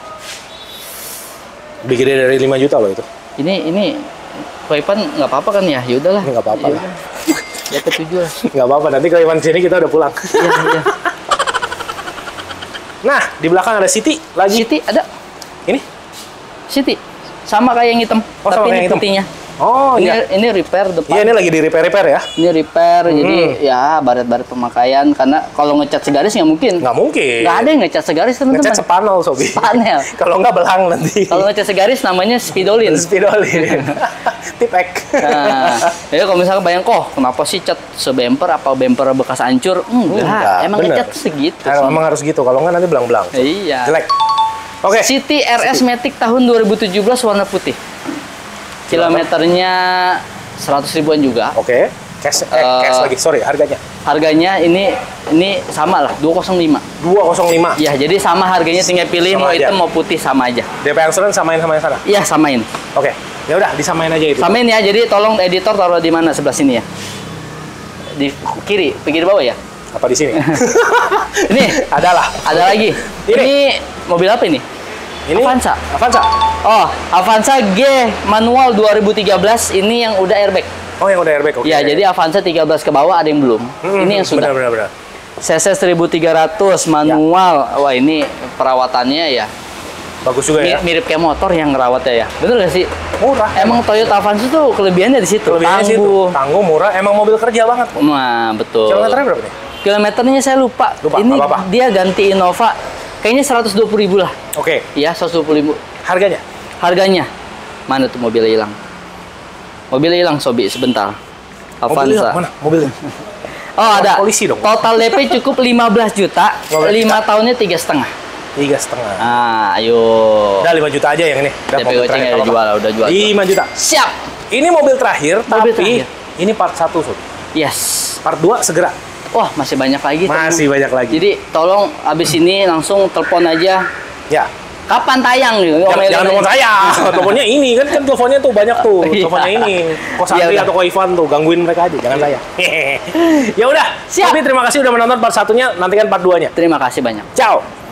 Lebih gede dari lima juta loh itu. Ini ini Koipan nggak apa-apa kan ya? Ya udahlah. Nggak apa-apa Ya lah. udah. D P tujuh lah. Nggak apa-apa, nanti kalau Iwan sini kita udah pulang. Iya, iya. Nah, di belakang ada City lagi. City ada. Ini? City. Sama kayak yang hitam, Oh, sama tapi kayak ini yang hitam. putihnya. Oh ini iya. ini repair depan. Iya, ini lagi di repair-repair ya? Ini repair, Hmm. jadi ya baret-baret pemakaian. Karena kalau ngecat segaris nggak mungkin. Nggak mungkin. Nggak ada yang ngecat segaris teman-teman. Ngecat sepanel, Sobi. Panel. Kalau nggak belang nanti. Kalau ngecat segaris namanya spidolin. Spidolin. Tipek. Nah, ya kalau misalnya bayang, kok kenapa sih cat sebemper apa bemper bekas hancur? Enggak, Enggak, emang bener. ngecat segitu Nah, sih. emang harus gitu, kalau nggak nanti belang-belang. Iya. Jelek. Oke. City R S Matic tahun dua ribu tujuh belas warna putih. Kilometernya seratus ribuan juga. Oke. Cash, eh, Eh, cash lagi, sorry, harganya. Harganya ini ini sama lah, dua nol lima. dua nol lima. Ya, jadi sama harganya, tinggal pilih Sama mau aja. hitam mau putih sama aja. D P angsuran samain sama yang sana. Iya, samain. Oke. Ya udah, disamain aja itu. Samain ya. Jadi tolong editor taruh di mana, sebelah sini ya. Di kiri, pinggir bawah ya. Apa di sini? Ini Adalah. ada lagi. Ini. Ini mobil apa ini? Ini Avanza. Avanza. Oh, Avanza G manual dua ribu tiga belas, ini yang udah airbag. Oh, yang udah airbag. Oke. Ya, jadi Avanza tiga belas ke bawah ada yang belum. Hmm, Ini yang sudah. Benar, benar, benar. C C seribu tiga ratus manual. Wah, ini perawatannya ya Bagus juga ya. mi- mirip kayak motor yang ngerawatnya ya. Bener gak sih? Murah. Emang Toyota Avanza tuh kelebihannya di situ. Kelebihannya sih itu. Tangguh. Tangguh, murah. Emang mobil kerja banget. Nah, betul. Kilometernya berapa nih? Kilometernya saya lupa. Lupa, Ini nggak apa-apa. dia ganti Innova. Kayaknya seratus dua puluh ribu lah. Oke. Iya, seratus dua puluh ribu. Harganya? Harganya. Mana tuh mobilnya hilang? Mobilnya hilang, Sobi, sebentar. Mobilnya Avanza. mana? Mobilnya? Oh, ada. Polisi dong. Total D P cukup lima belas juta. lima belas lima tahunnya tiga setengah. Tiga setengah. Ah, ayo. Udah lima juta aja yang ini. Udah D P mobil goceng terakhir, udah apa-apa. jual, udah jual. lima juta. Siap. Ini mobil terakhir, Mobil tapi terakhir. ini part satu, Sob. Yes. Part dua segera. Wah, masih banyak lagi. teman. Masih banyak lagi. Jadi tolong abis ini langsung telepon aja. Ya. Kapan tayang gitu? Jangan, Omelin jangan aja. telepon saya. Teleponnya ini kan kan teleponnya tuh banyak tuh. Iya. Teleponnya ini. Ko Iya, Santri udah. atau Ko Ivan tuh gangguin mereka aja, jangan saya. Ya udah. Siap. Tapi terima kasih udah menonton part satunya. Nantikan part duanya. Terima kasih banyak. Ciao.